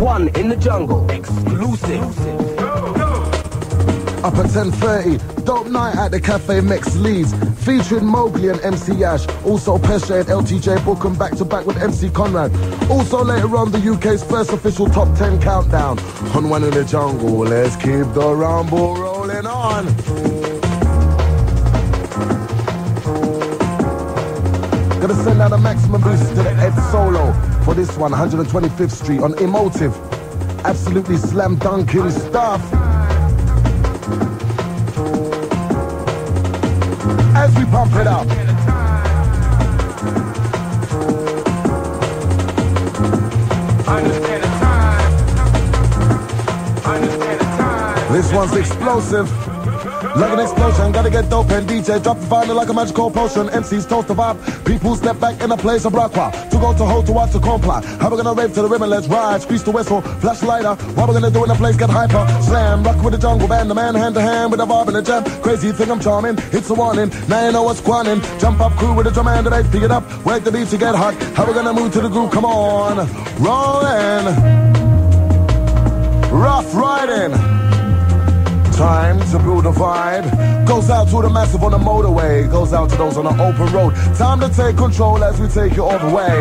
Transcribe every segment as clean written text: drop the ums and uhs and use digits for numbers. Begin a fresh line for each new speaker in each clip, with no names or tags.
One in the jungle, exclusive.
Up at 10:30, dope night at the Cafe Mex Leeds, featuring Mowgli and MC Ash, also Pesha and LTJ Bookham back to back with MC Conrad. Also later on, the UK's first official top 10 countdown. On One in the Jungle, let's keep the rumble rolling on. Gonna send out a maximum boost to the Ed Solo for this one, 125th Street on Emotive. Absolutely slam dunking stuff. As we pump it up. This one's explosive. Like an explosion, gotta get dope and DJ drop the vinyl like a magical potion. MCs toast the vibe, people step back in a place of rock. To go to hold to what to comply. How we gonna rave to the rhythm, let's ride. Squeeze the whistle, flash lighter. What we gonna do in the place, get hyper. Slam, rock with the jungle band, the man hand to hand with a vibe and a jam. Crazy thing I'm charming, it's a warning. Now you know what's quanning. Jump up crew with the drum and the bass, pick it up. Work the beat to get hot. How we gonna move to the groove, come on. Rollin'. Rough riding. Time to build a vibe. Goes out to the massive on the motorway. Goes out to those on the open road. Time to take control as we take you all the way.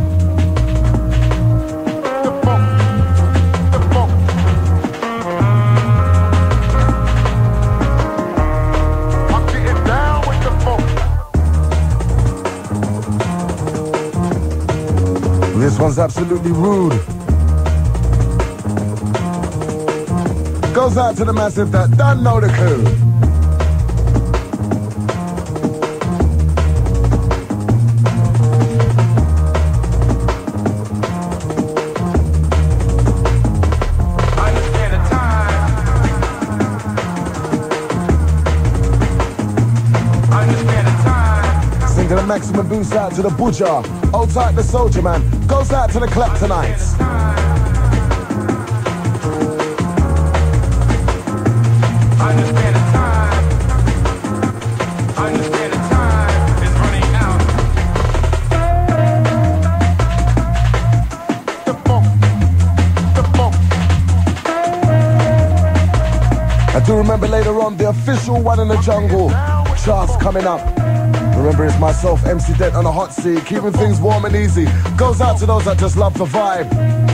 The funk. The funk. I'm getting down with the funk. This one's absolutely rude. Goes out to the massive that don't know the code. I understand the time. I understand the time. Singing a maximum boost out to the butcher. Old tight the soldier man. Goes out to the clap tonight. I understand the time. I understand the time is running out. The funk. The funk. I do remember later on the official One in the Jungle charts coming up. Remember it's myself, MC Dent on a hot seat, keeping things warm and easy. Goes out to those that just love the vibe.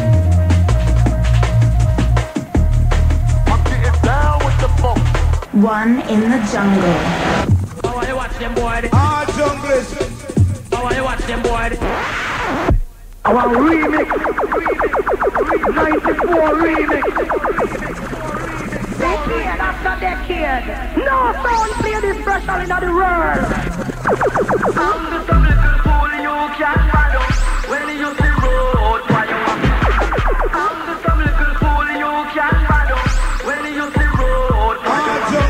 One in the jungle.
How are you watch them boy?
Ah, junglers.
How are you watch them boy?
Our remix. 94 remix. Decade after decade. No sound play this special in the world.
I'm the biblical fool you can't follow. When you see road fire. I'm the biblical fool you can't follow. When you see road fire.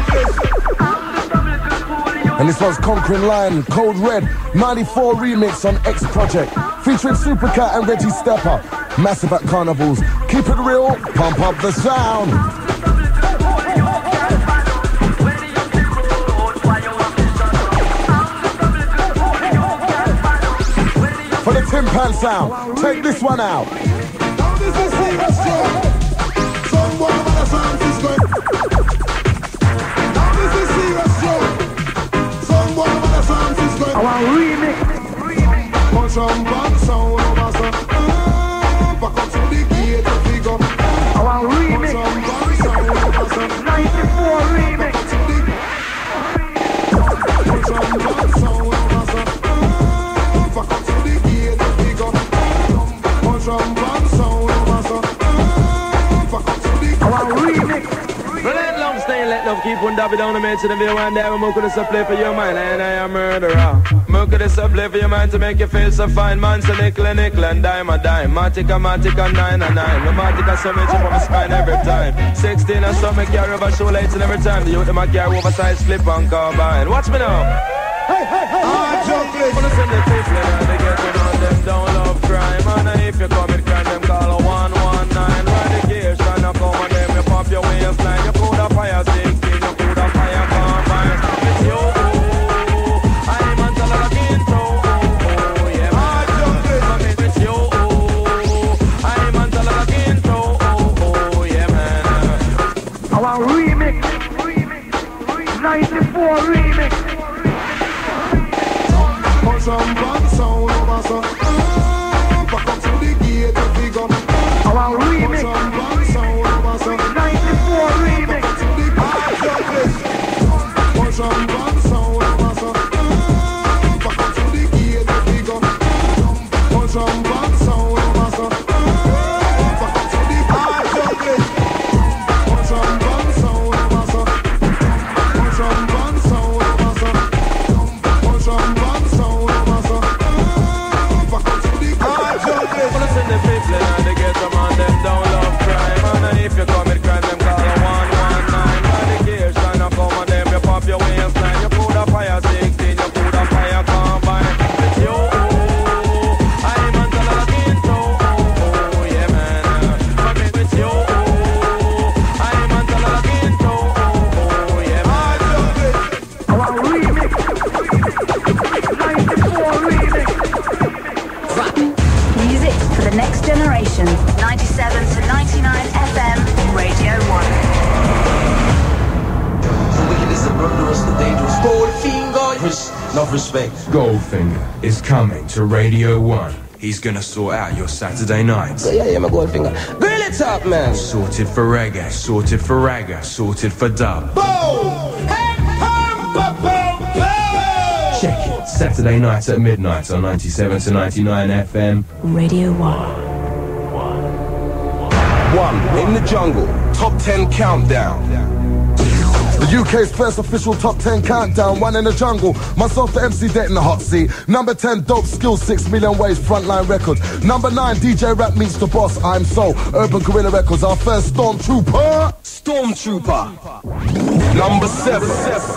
And this one's Conquering Lion, Code Red, 94 remix on X Project, featuring Supercat and Reggie Stepper. Massive at carnivals. Keep it real, pump up the sound. For the Timpan sound, take this one out.
This is serious show. Someone with a San Francisco. This is serious show. Someone with a San Francisco.
Our remix.
Punch on back sound of us. Back up to the gate to figure.
Our remix.
Punch on back sound of us.
94 remix.
Punch on back sound of us. Back up to the gate to figure. Punch on back sound of us. Back up to the gate.
Our remix.
Let love stay, let love keep on dabbing down the man to the view and there. More could this play for your mind, and I am murderer. More could this play for your mind to make you feel so fine. Man, so nickel and dime a dime. Matica, 9 and 9. No Matica, so much from my spine every time. 16 and some make carry over shoelaces and every time. The youth them a carry oversized flip and carbine. Watch me now.
Hey, hey, hey. Ah, junglers.
Wanna send the people and they get to know them don't love crime. And if you commit crime, them call a 119. Ride the gears, trying to come on them. You pop your waistline, you put a fire stick in, you put a fire combine. It's you, I'm until I get through. Yeah, man, it's you, I'm until I get through.
enough respect.
Goldfinger is coming to Radio 1. He's gonna sort out your Saturday nights.
Yeah, my Goldfinger. Grill it up, man.
Sorted for reggae, sorted for ragga, sorted for dub.
Boom!
Check it. Saturday nights at midnight on 97 to 99 FM.
Radio 1.
One in the jungle. Top 10 countdown.
The UK's first official top 10 countdown, one in the jungle. Myself, the MC Debt in the hot seat. Number 10, Dope Skills, 6 Million Ways, Frontline Records. Number 9, DJ Rap meets the boss, I'm So, Urban Guerrilla Records. Our first Stormtrooper.
Number 7.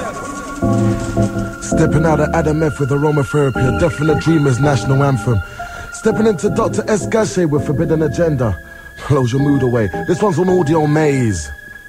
Stepping out of Adam F with Aromatherapy, a Definite Dreamers national anthem. Stepping into Dr. S. Gachet with Forbidden Agenda. Blows your mood away. This one's on Audio Maze.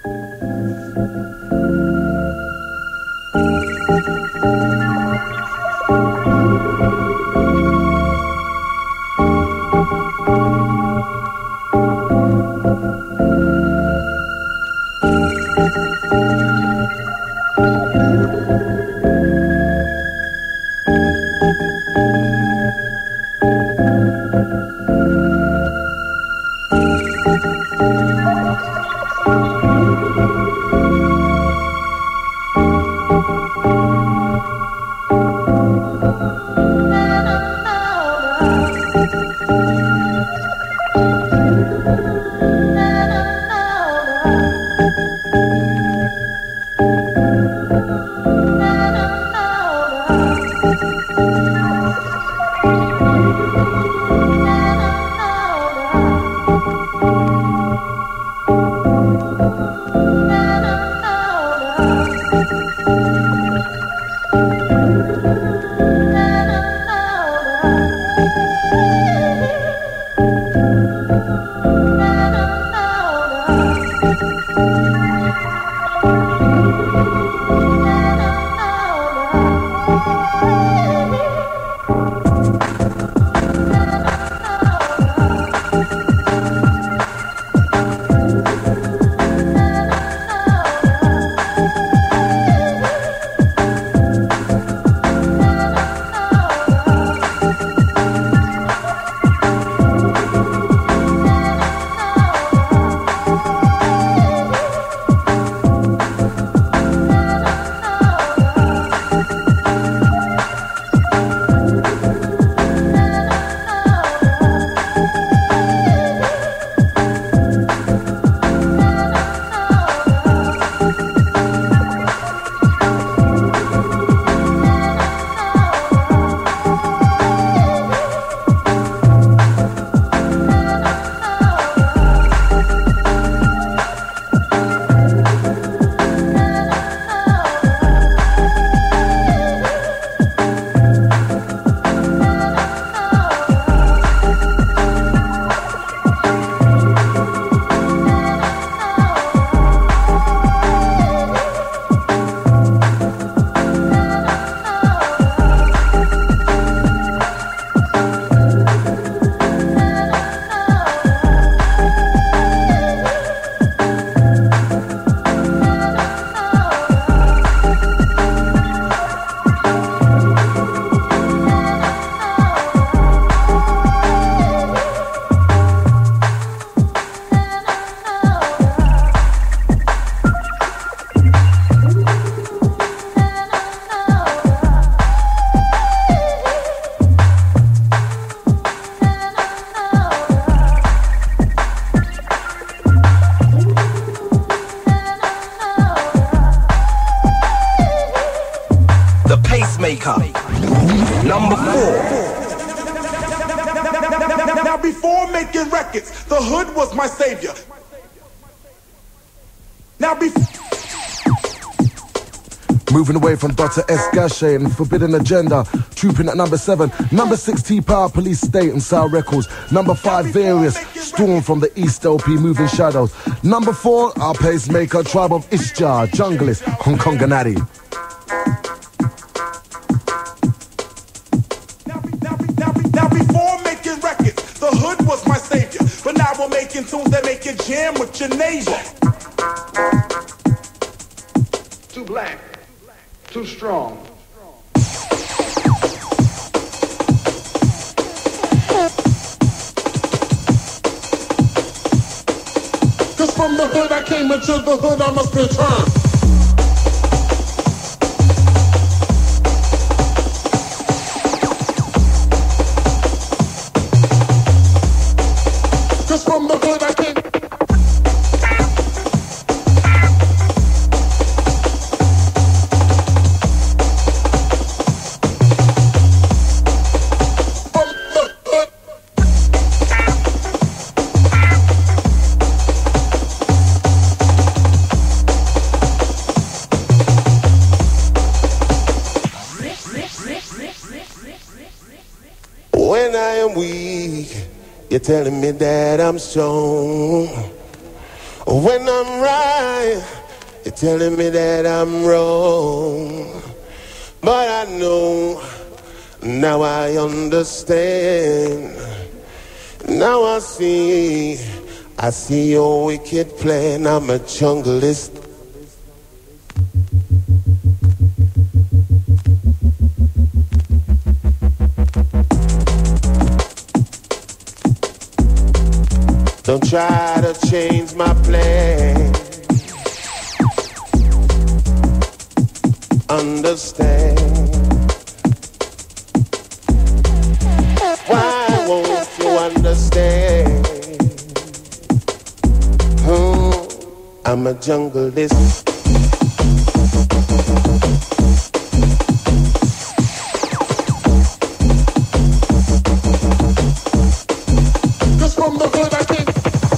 Number 4.
Now before making records, the hood was my savior. Now
Moving away from Dr. S. Gachet and Forbidden Agenda, trooping at number 7. Number 6, T-Power, Police State and Sour Records. Number 5, Various, Storm from the East LP, Moving Shadows. Number 4, our pacemaker, Tribe of Ishjar, Junglist, Hong Kong Ganati.
Now before making records, the hood was my savior. But now we're making tunes that make you jam with your neighbor. Too black. Too strong. Cause from the hood I came into the hood I must return. Cause from the hood I came.
When I am weak, you're telling me that I'm strong. When I'm right, you're telling me that I'm wrong. But I know, now I understand. Now I see your wicked plan. I'm a junglist. Don't try to change my plan. Understand. Why won't you understand? I'm a junglist.
Cause from the hood I came.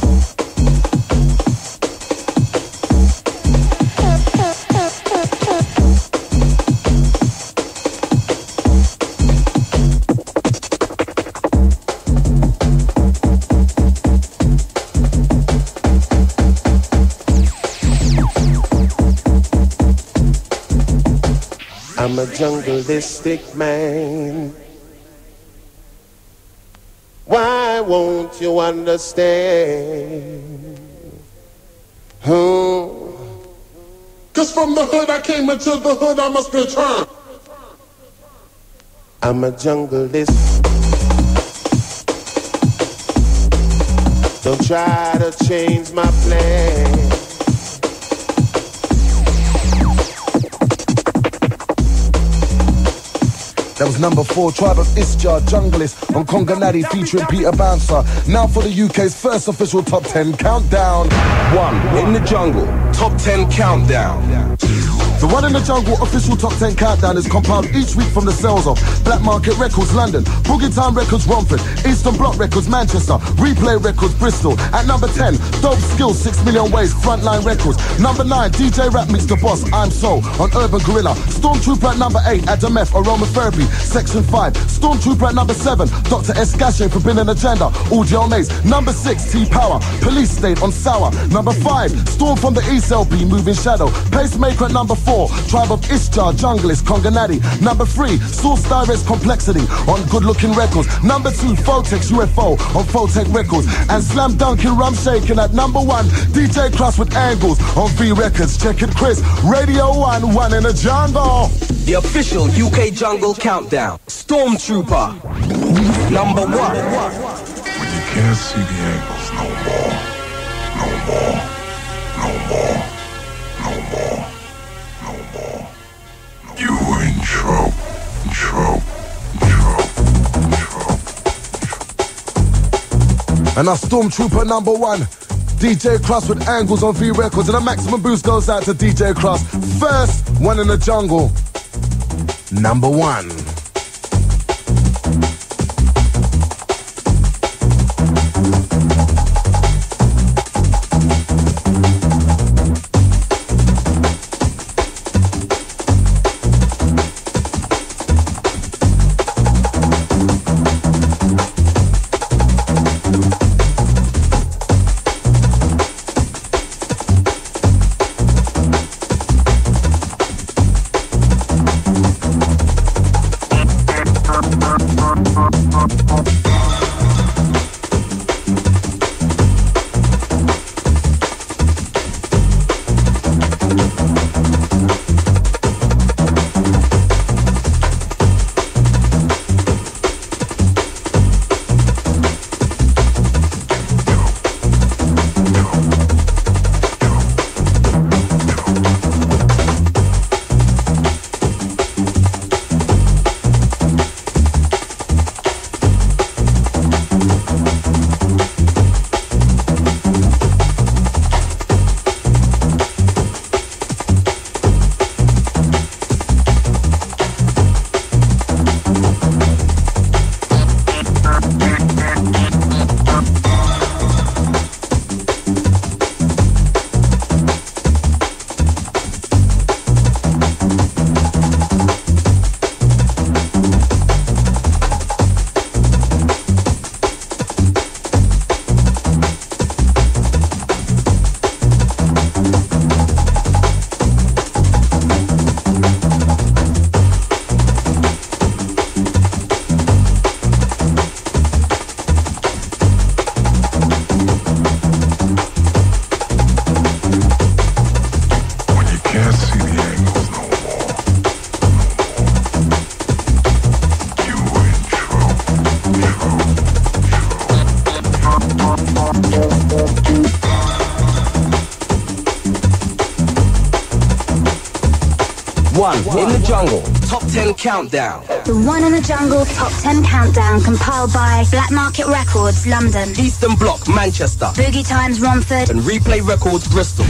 I'm a jungleistic man. Why won't you understand?
Cause from the hood I came into the hood I must return.
I'm a jungleist. Don't try to change my plan.
That was number 4, Tribe of Isjar, Junglist, on Conganadi featuring Peter Bouncer. Now for the UK's first official top 10 countdown.
1. In the Jungle, top 10 countdown.
The One in the Jungle official top 10 countdown is compiled each week from the sales of Black Market Records, London, Boogie Time Records, Romford, Eastern Bloc Records, Manchester, Replay Records, Bristol. At number 10, Dope Skills, 6 Million Ways, Frontline Records. Number 9, DJ Rap Mix the Boss, I'm So, on Urban Gorilla. Stormtrooper at number 8, Adam F, Aromatherapy, Section 5. Stormtrooper at number 7, Dr. Escache, Forbidden Agenda, Audio Maze. Number 6, T-Power, Police State on Sour. Number 5, Storm from the East LP, Moving Shadow. Pacemaker at number 4, Tribe of Isjar, Junglist, Conganadi. Number 3, Source Direct Complexity on Good Looking Records. Number 2, Photex UFO on Photech Records. And Slam Dunkin' Rum Shakin' at number 1, DJ Cross with Angles on V Records. Check it, Chris. Radio 1, One in the Jungle.
The official UK Jungle countdown. Stormtrooper, number 1.
When you can't see the angles no more, no more, no more, no more, no more. You in trouble, trouble, trouble, trouble.
And our Stormtrooper number 1, DJ Cross with Angles on V Records. And a maximum boost goes out to DJ Cross. First One in the Jungle, number 1.
One in the jungle. Top 10 countdown.
The One in the Jungle Top 10 Countdown, compiled by Black Market Records, London,
Eastern Bloc, Manchester,
Boogie Times, Romford,
and Replay Records, Bristol.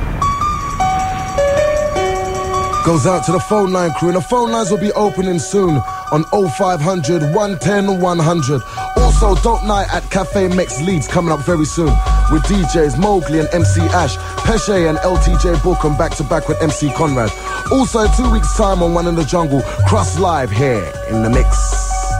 Goes out to the phone line crew, and the phone lines will be opening soon on 0500 110 100. Also, Dope Night at Cafe Mex Leeds coming up very soon with DJs Mowgli and MC Ash, Peshe and LTJ Bookham back to back with MC Conrad. Also, in 2 weeks' time on One in the Jungle, Cross Live here in the mix.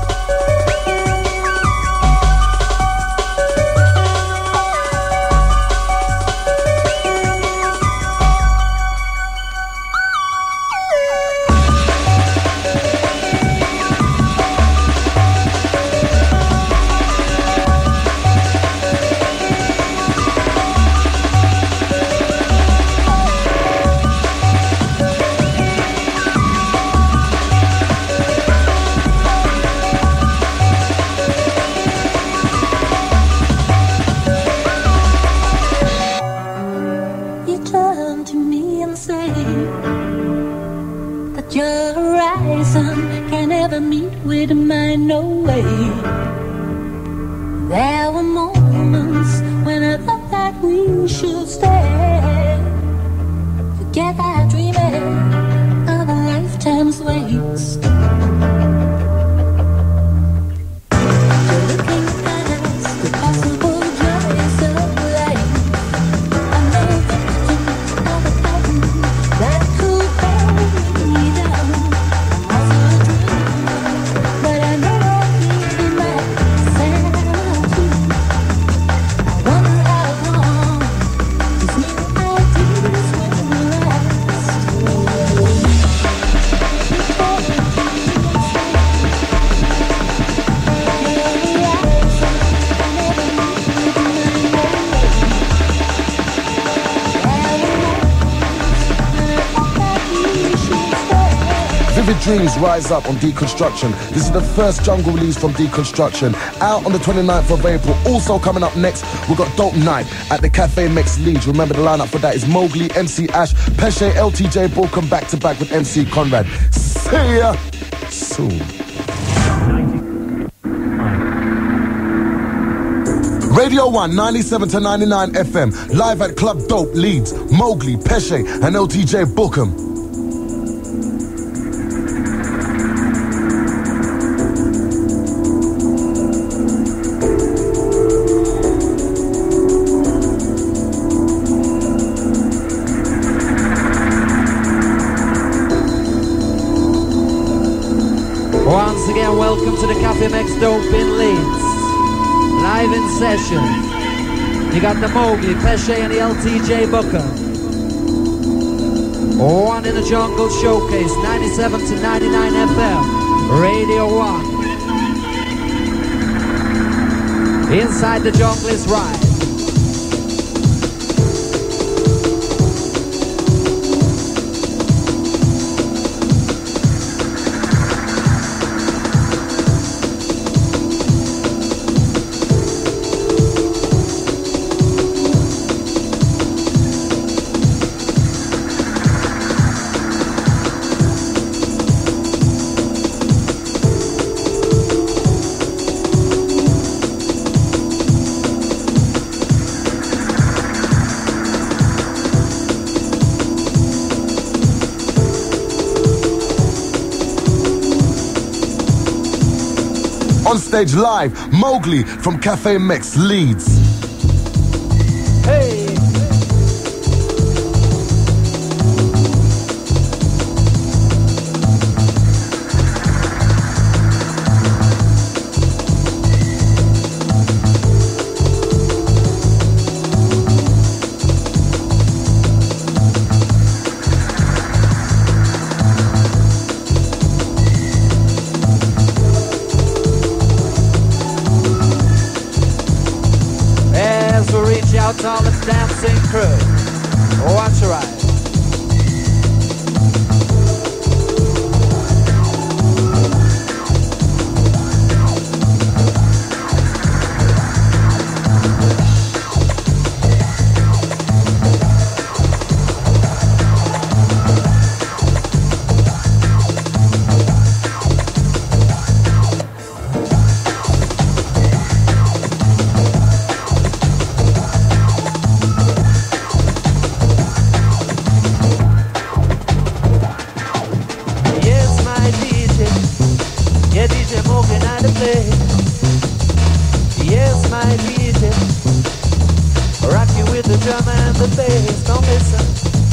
Dreams Rise Up on Deconstruction. This is the first jungle release from Deconstruction, out on the 29th of April. Also coming up next, we've got Dope Night at the Cafe Mex Leeds. Remember the lineup for that is Mowgli, MC Ash, Peshe, LTJ Bookham back to back with MC Conrad. See ya soon. Radio 1, 97 to 99 FM, live at Club Dope Leeds, Mowgli, Peshe and LTJ Bookham.
Once again, welcome to the Cafe Mex Dope in Leeds. Live in session. You got the Mowgli, Peshe and the LTJ Bookham. One in the Jungle Showcase, 97 to 99 FM, Radio 1. Inside the Jungle is right. On stage live, Mowgli from Cafe Mex Leeds. Hey! Out all the dancing crew. Watch your eyes. with the drum and the bass. Don't listen.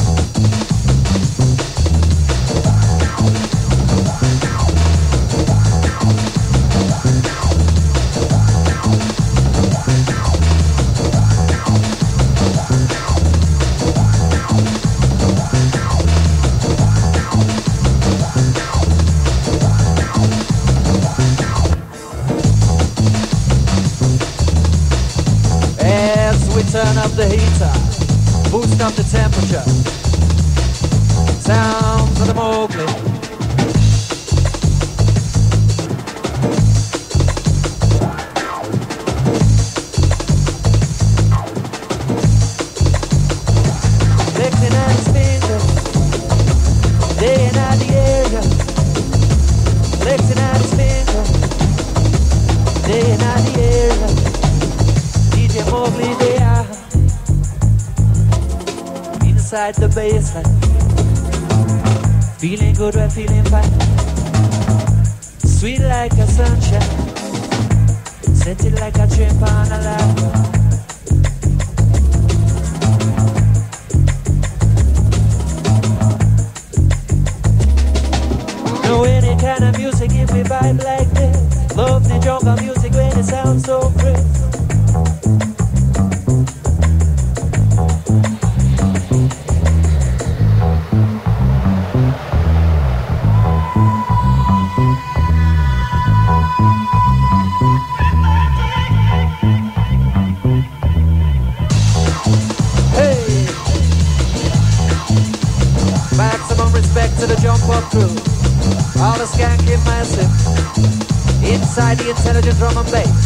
Turn up the heater, boost up the temperature. Sounds of the Mowgli. Flexing out his fingers, laying out the area. Flexing out his fingers, laying out the area. DJ Mowgli, they are inside the basement. Feeling good, we're feeling fine. Sweet like a sunshine, scented like a shrimp on a line. No any kind of music give me vibe like this. Love the jungle music when it sounds so crisp. To the jump up crew, all the skanky massive, inside the intelligent drum and bass.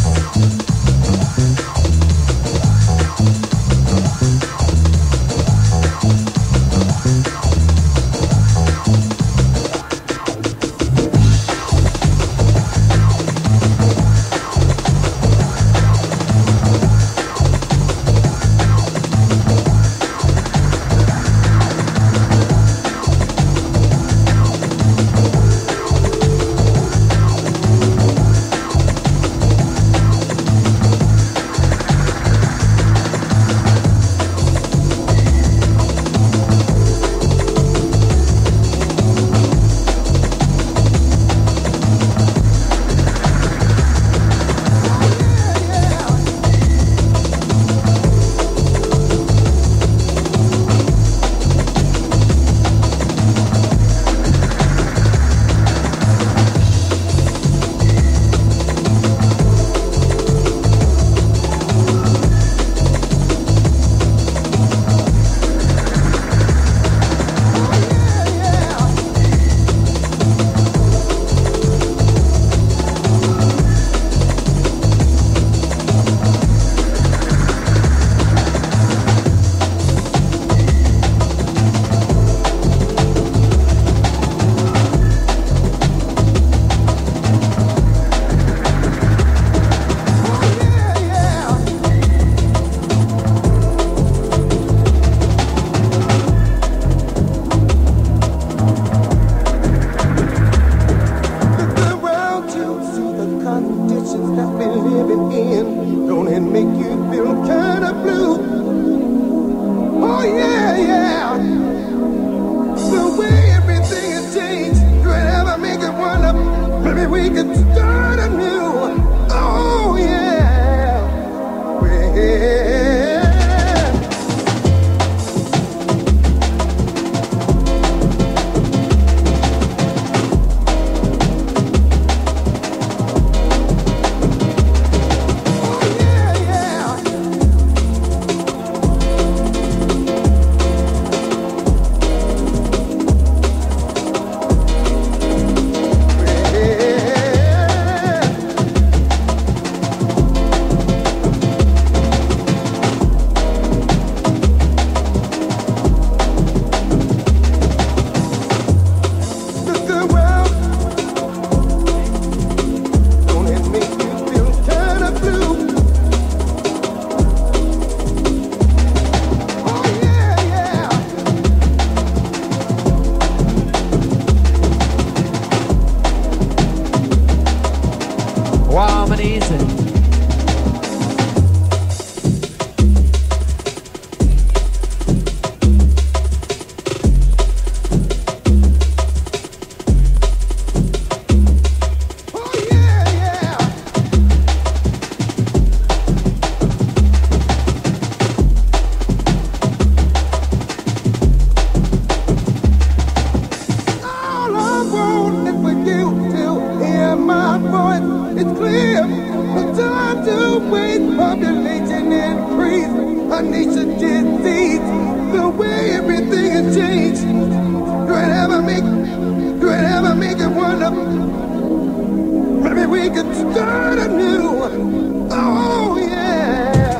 can't see the way everything has changed. Do it ever make it wonder? Maybe we could start anew. Oh yeah.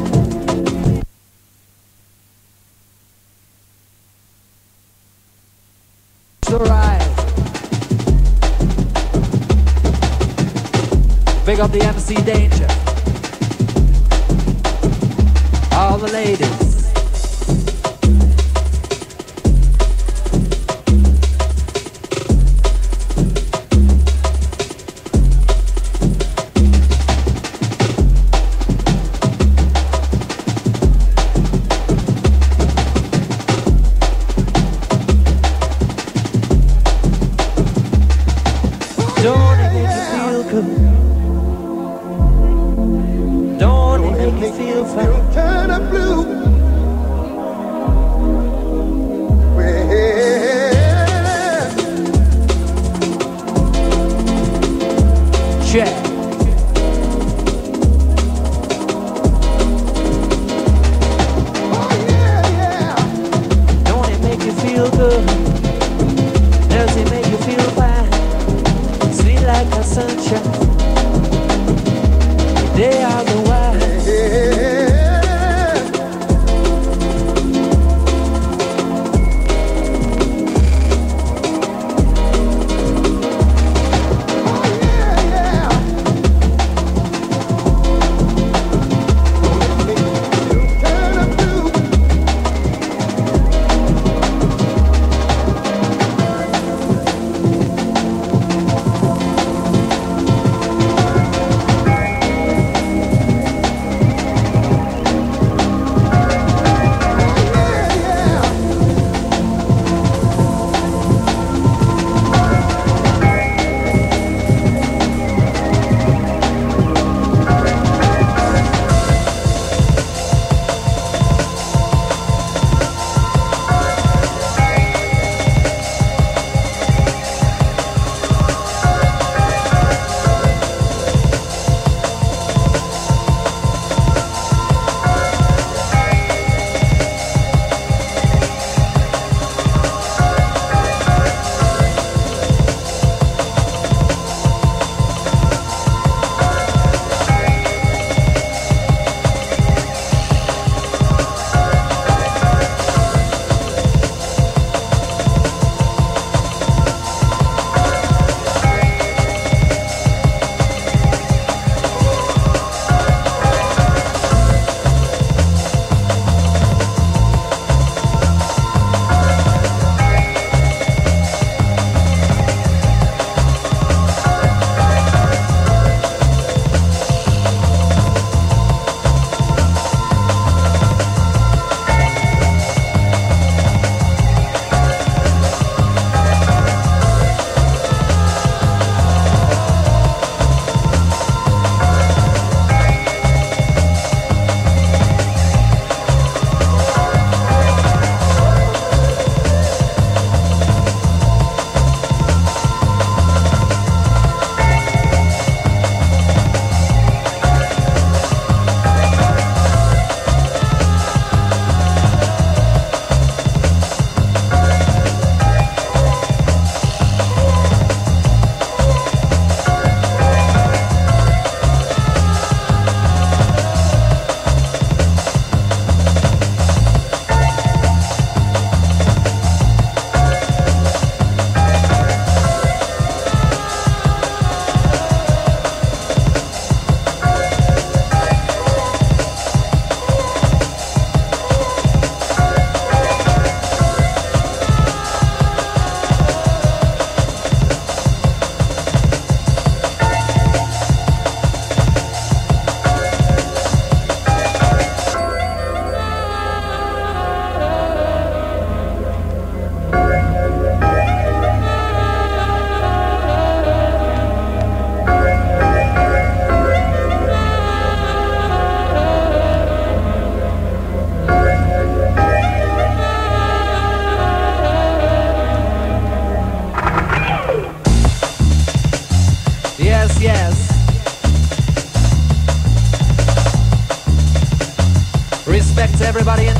It's alright. Big up the MC Danger. All the ladies.
Don't it make you feel good? Don't it make you feel fine?
Turn up blue.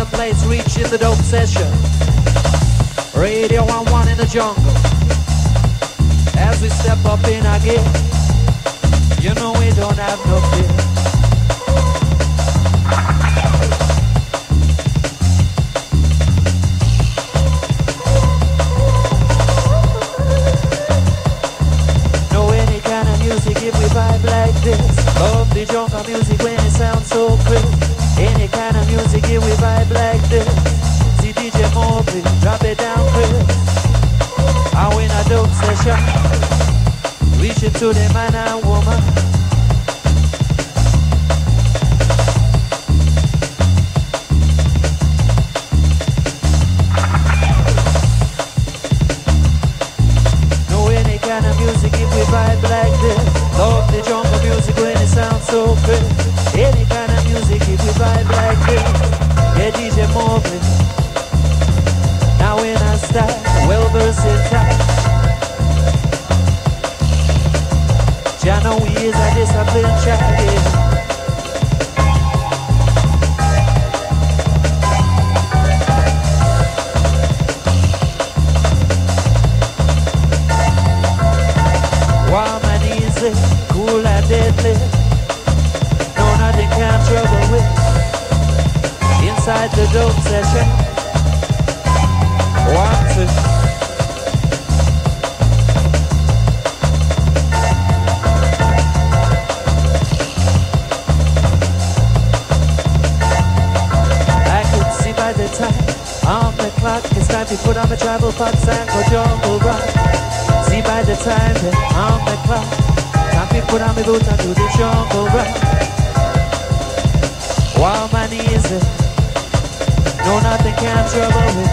sound plates reaching the dope session. Radio 1-1 in the jungle. As we step up in our gear, you know we don't have no fear. No any kind of music if we vibe like this. Love the jungle music when it sounds so crisp. Any kind of music if we vibe like this. See DJ Mobley, drop it down crisp. I win a dope session, reach it to the man and woman. No any kind of music if we vibe like this. Love the jungle music when it sounds so crisp. Any kind of music if we vibe like this. Yeah, DJ Mobley, now in our style, well versatile. I know he is a disciplined child, yeah. Warm and easy, cool and deadly. No, nothing can trouble with. Inside the dope session. 1, 2. It's time to put on my travel pants and go jungle rock. See by the time that on the clock, time to put on my boots and do the jungle rock. Warm and easy, no nothing can trouble me.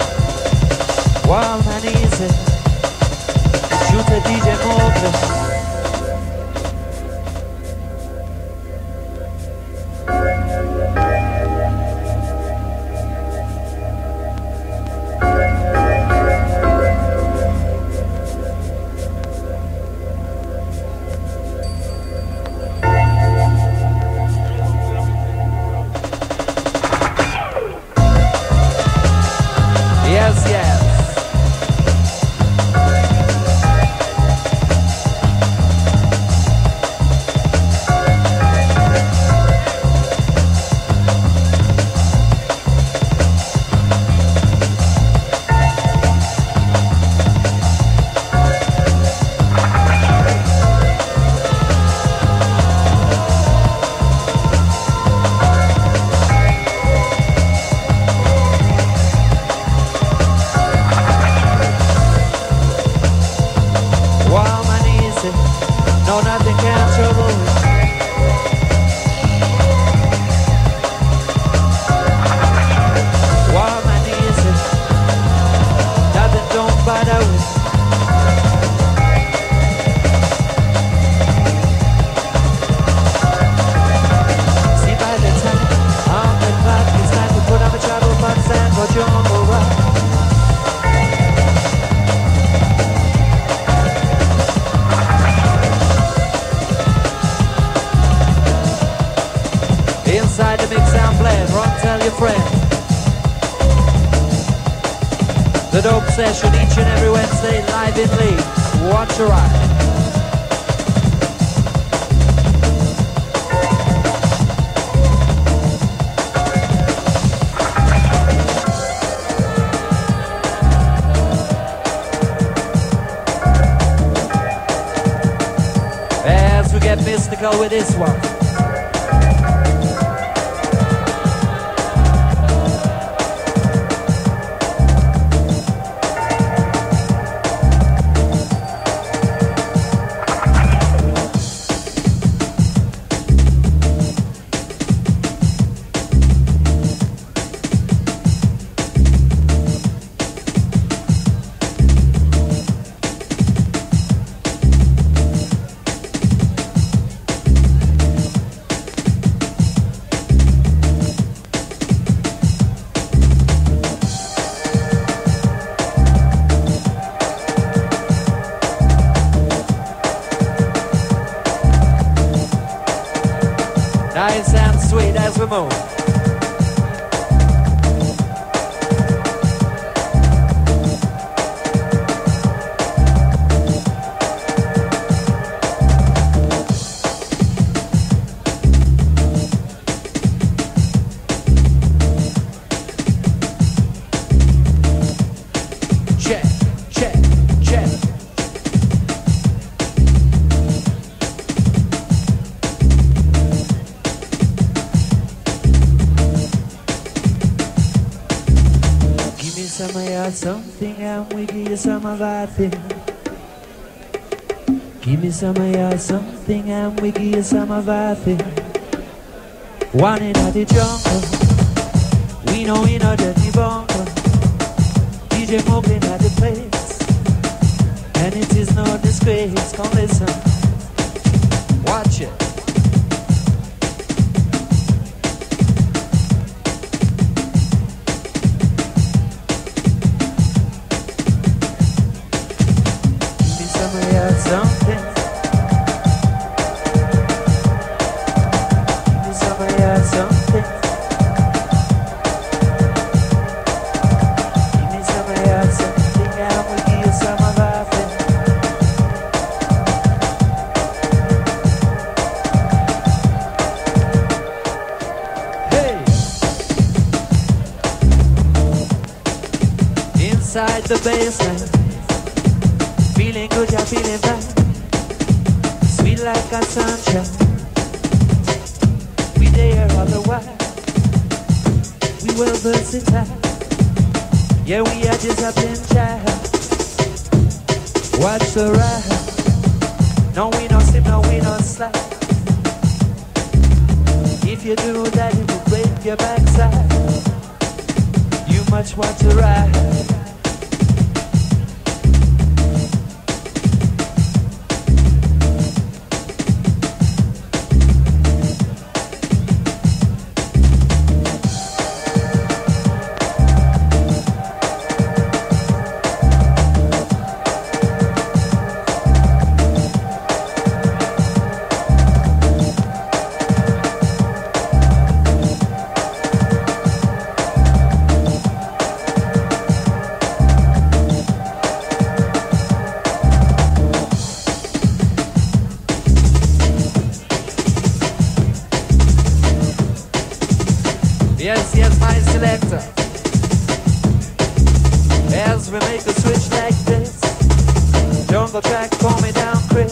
Warm and easy, shoot a DJ Mobley. Inside the mix and blend, run, tell your friend. The dope session each and every Wednesday live in Leeds. Watch your eye. As we get mystical with this one. Nice and sweet as we move.
some of your something and we give you some of our thing. Give me some of your something and we give you some of our thing. One in the jungle, we know in a dirty bunker. DJ Moblin at the place, and it is no disgrace. Come listen, watch it. Something. Give me some of your something. Give me some of your something, and we'll give you some of our thing. Hey! Inside the basement. Feeling good, you're feeling fine. Sweet like a sunshine. We there all the while. We will versatile. Yeah, we are just a plain child. Watch the ride. No, we don't sleep, no, we don't slack. If you do that, it will break your backside. You much want to ride. Yes, my selector. As we make a switch like this, jungle track, call me down, Chris.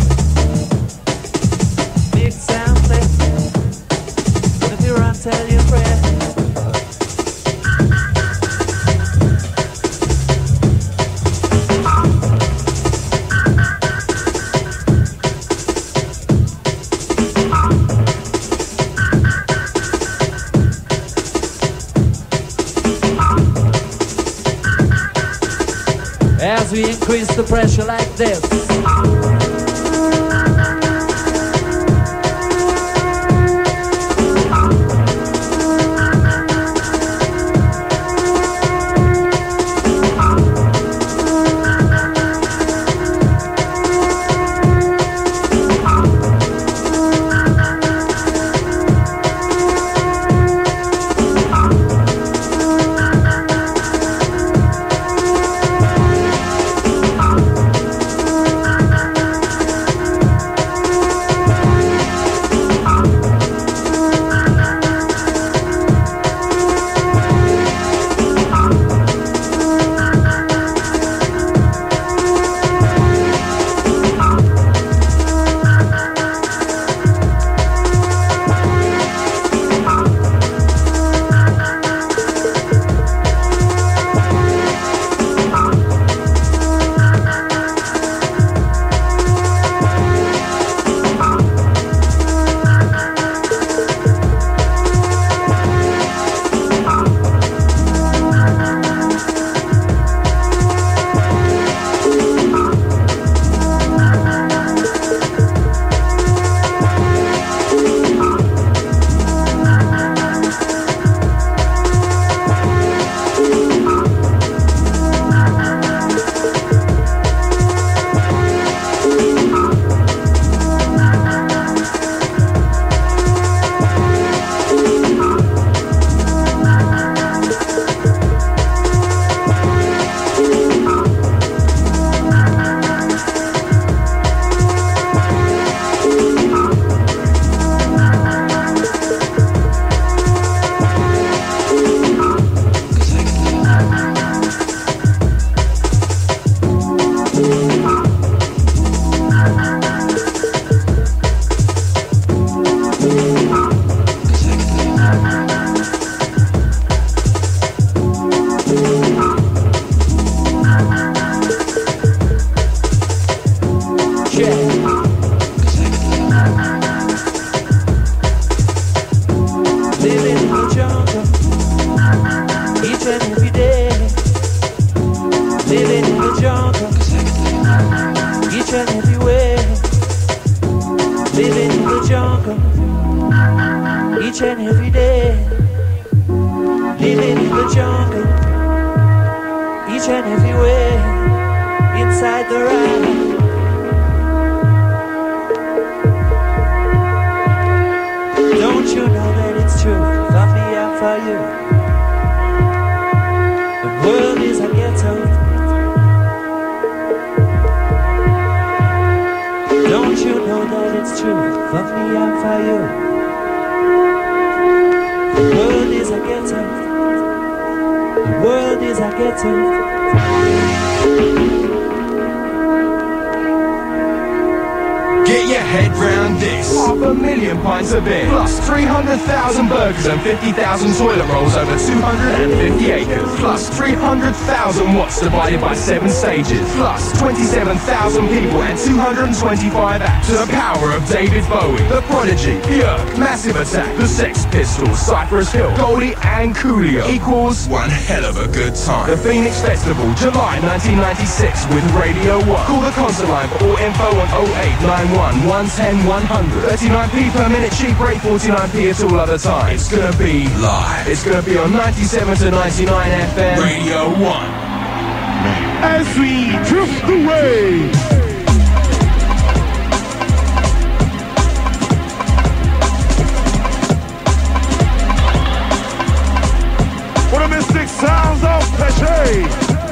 Big sound play. If you run, tell your friends. As we increase the pressure like this. in the jungle, each and everywhere, inside the ride. Don't you know that it's true, for me and for you? The world is a ghetto. Don't you know that it's true, for me and for you? The world is a ghetto. The world is a ghetto.
Get your head round this. 500,000 pints of beer, plus 300,000 burgers and 50,000 toilet rolls over 250 acres, plus 300,000 watts divided by 7 stages, plus 27,000 people and 225 apps. To the power of David Bowie, The Prodigy, Björk, Massive Attack, The Sex Pistols, Cypress Hill, Goldie and Coolio equals one hell of a good time. The Phoenix Festival, July 1996 with Radio 1. Call the concert line for all info on 0891 110 100. 39p per minute, cheap rate, 49p at all other times. It's gonna be live. It's gonna be on 97 to 99 FM. Radio 1.
As we drift away. For the mystic sounds of Pesce.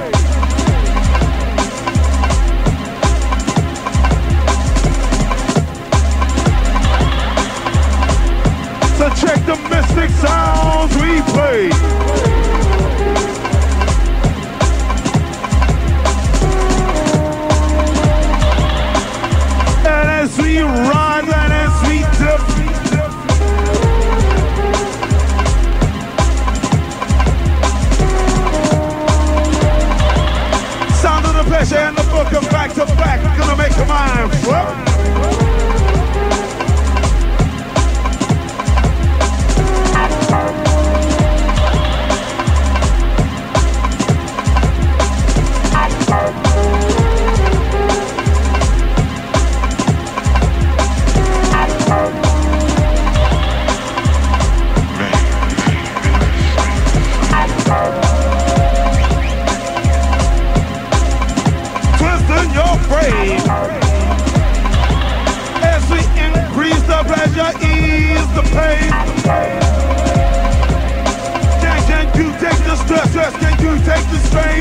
So check the mystic sounds we play. And as we rise and as we dip, sound of the Pesce and the book of back to back, gonna make your mind flip. As we increase the pleasure, ease the pain. Can you take the stress? Can you take the strain?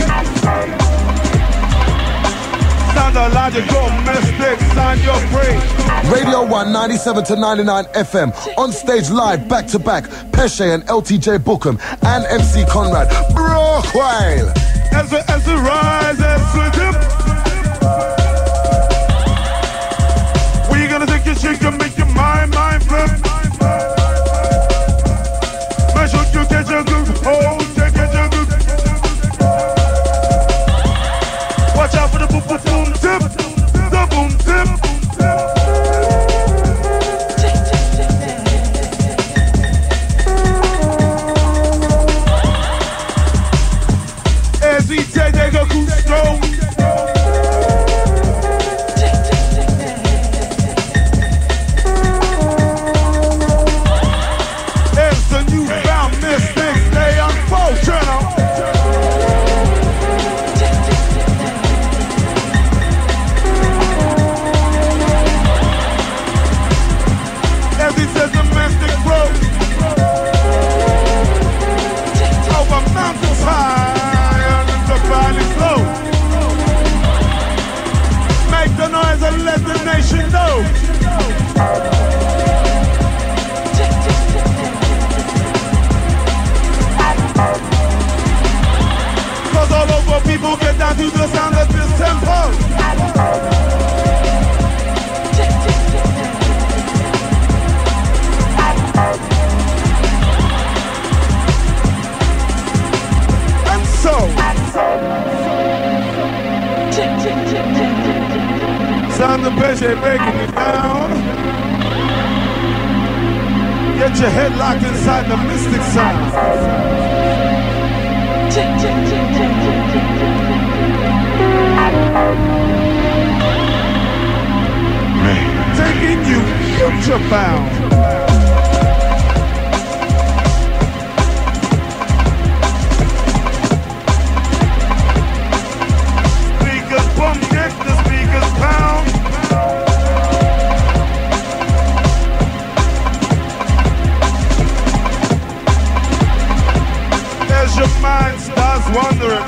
Sound the logical mystic, sound your brain. Radio 1, 97 to 99 FM. On stage live, back to back. Pesce and LTJ Bookham and MC Conrad. Brookwile. As we rise, as we dip. We're gonna take your shake and make your mind flip. Make sure you get your good, oh, get your good. Watch out for the boom boom tip, the boom tip. As we take a good stroll. People get down to the sound of this tempo. And so, sound of Pesce breaking it down. Get your head locked inside the mystic sound. Taking you future bound.
mind starts wandering.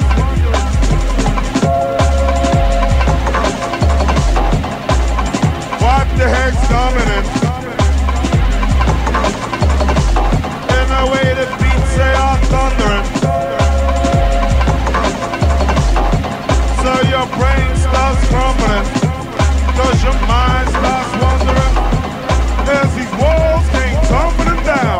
What the heck's coming in? In the way the beats they are thundering. So your brain starts crumbling, 'cause your mind starts wandering as these walls came tumbling down.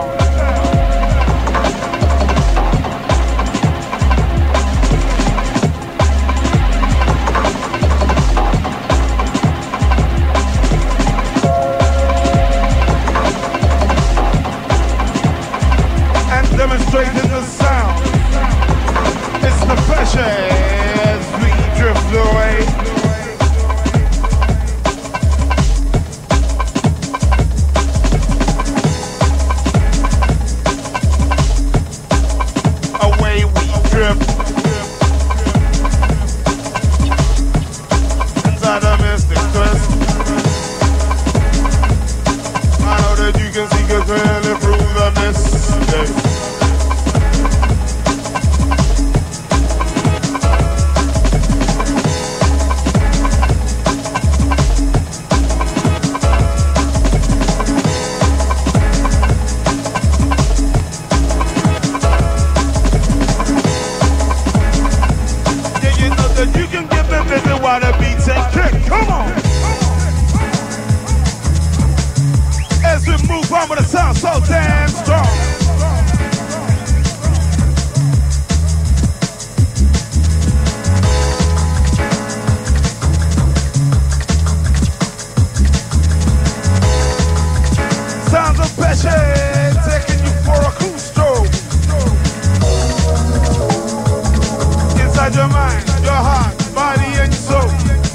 Demonstrating the sound. It's the pressure as we drift away. Away we drift. Inside the mystic twist. I know that you can see clearly through the mist. While the beats and kick, come on! As we move on with the sound so damn strong. Sounds of passion taking you for a cool stroll. Inside your mind, your heart, body and soul.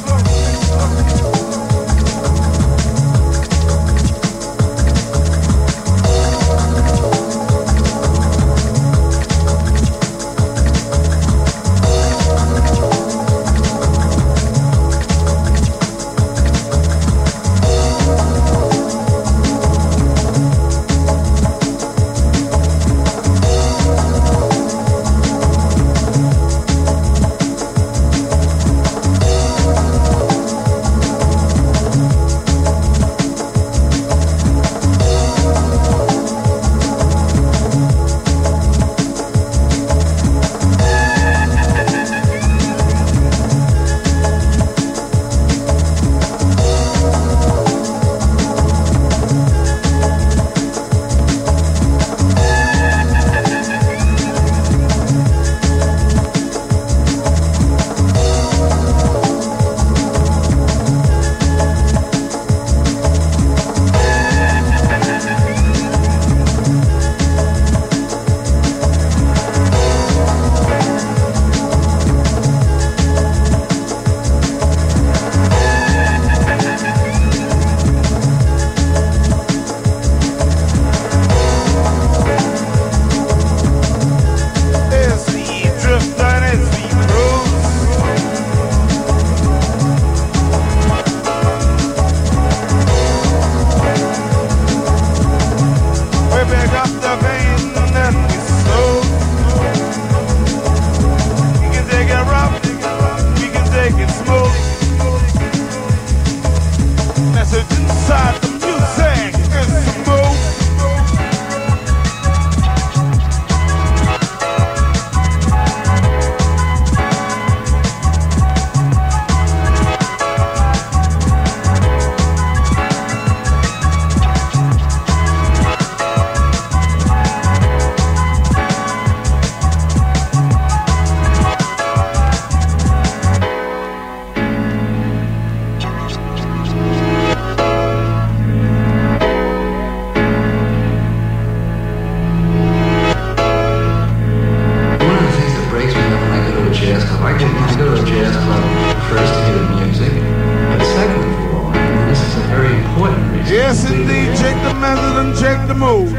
Yes, indeed, check the method and check the mode.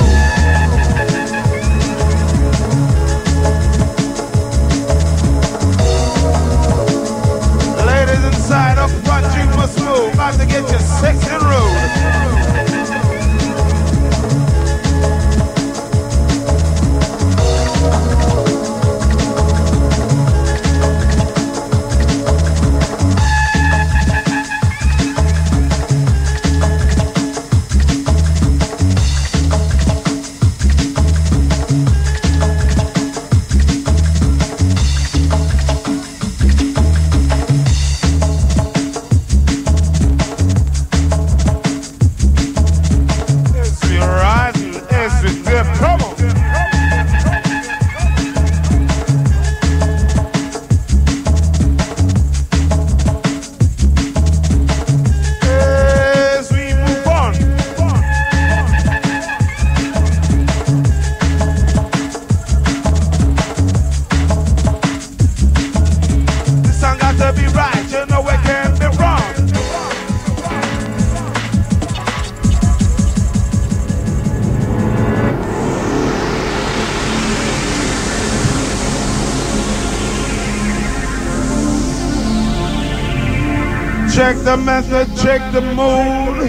Ladies inside up front, you must move. About to get your second road. Check the method, check the mood.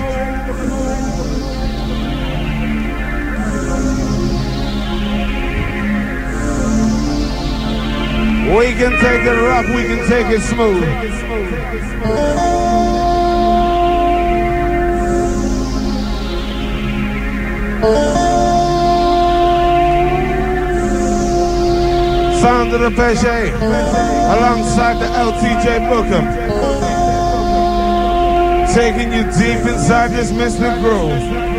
We can take it rough, we can take it smooth. Sound of the Pesce, alongside the LTJ Booker. Taking you deep inside this mystic groove.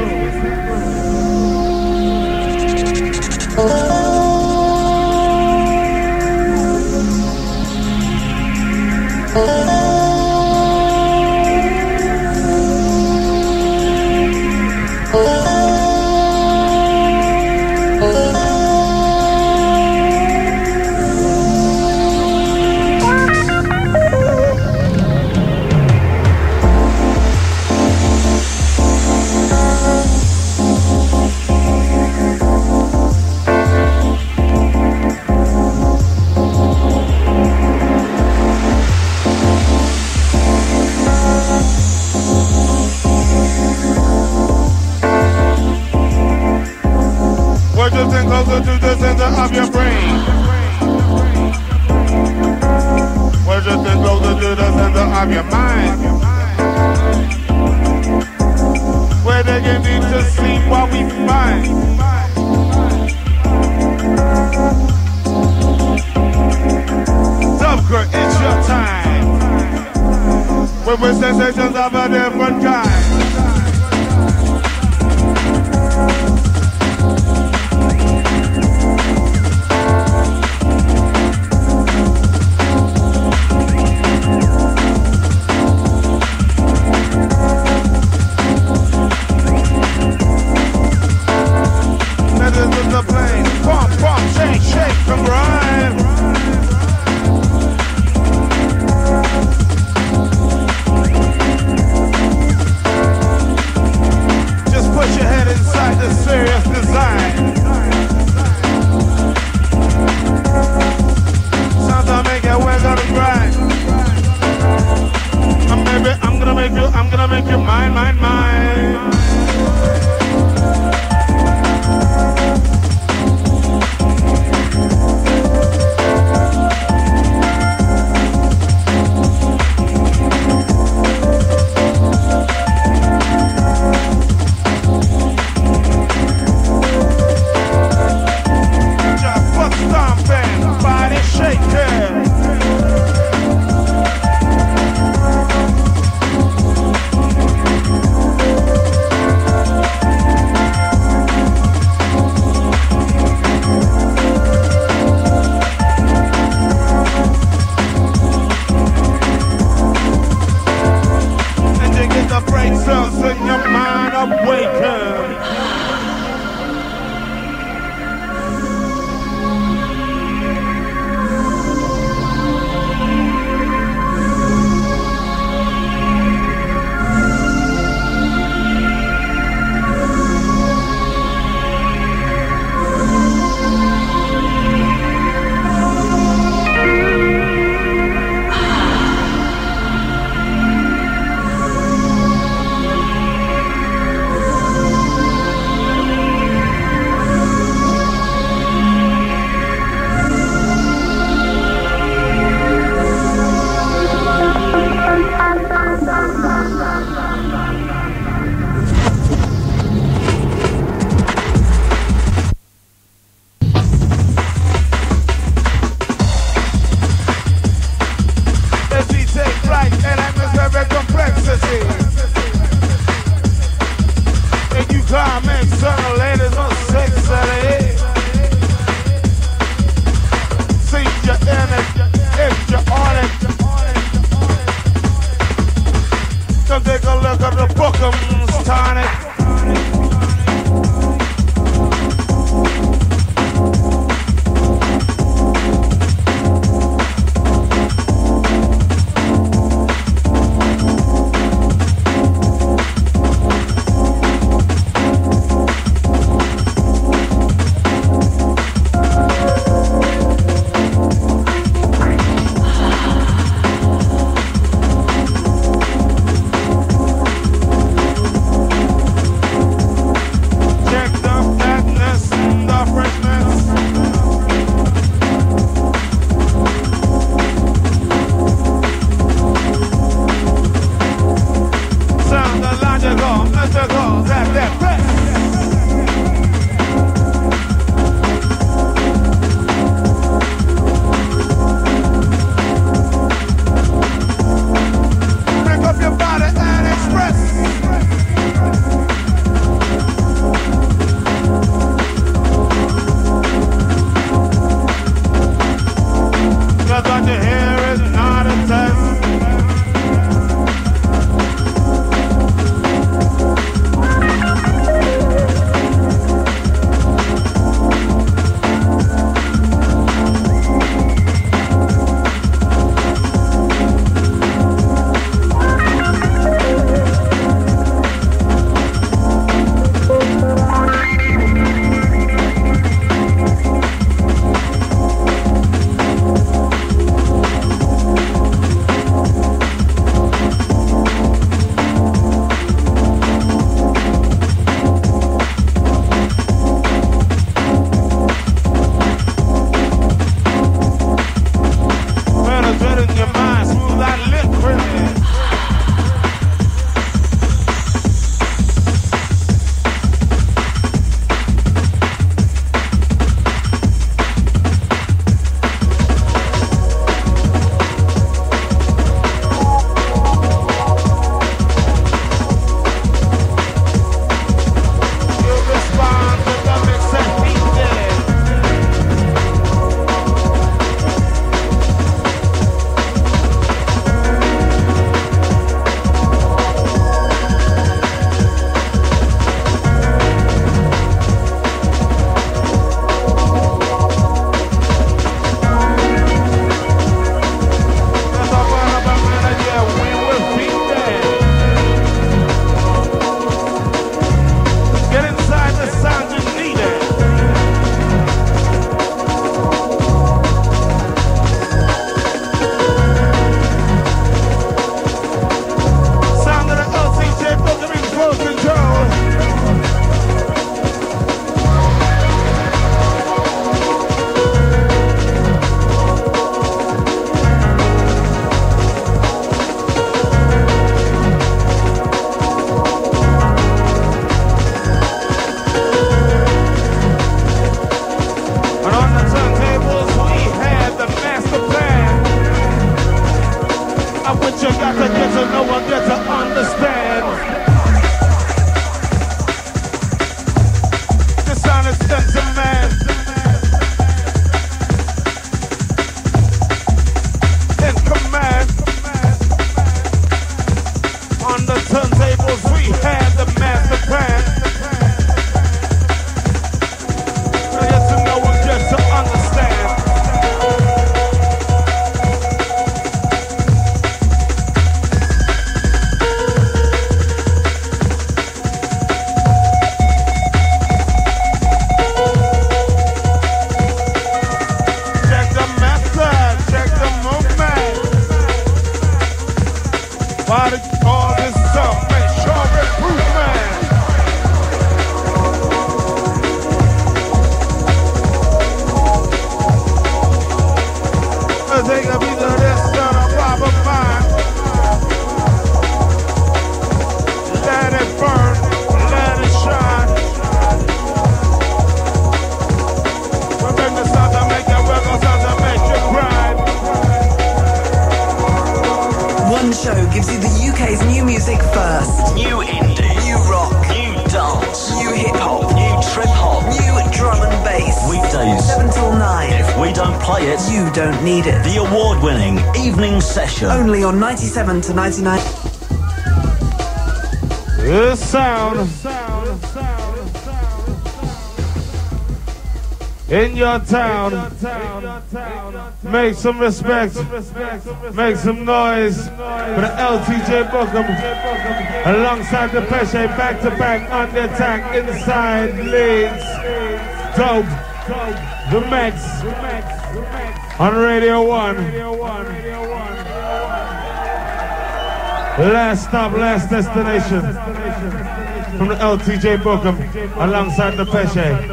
Closer to the center of your brain. We're just closer to the center of your mind. Where they can need to see what we find. Subgrid, it's your time. With sensations of a different kind. But you got to get to know and get to understand. The sound is sense of man. In command. On the turntables we had the master plan. Get to know and get to understand. Check the method, check the movement. Why did all this stuff make sure improvement? Take a piece of this son of Papa mine. Let it burn, let it shine. We make the sound to make it work, or sound to make you grind.
One show gives you the UK's new music first.
New indie,
New rock.
new dance,
New hip hop.
new trip hop.
New drum and bass.
Weekdays,
7 till 9.
if we don't play it,
You don't need it.
the award-winning evening session.
Only on 97 to 99.
This sound in your town. Make some respect. Make some noise for the LTJ Bookham alongside the Pesce, back to back on the attack inside Leeds. Dope. The Max on Radio 1. Last stop, last destination from the LTJ Bookham alongside the Pesce.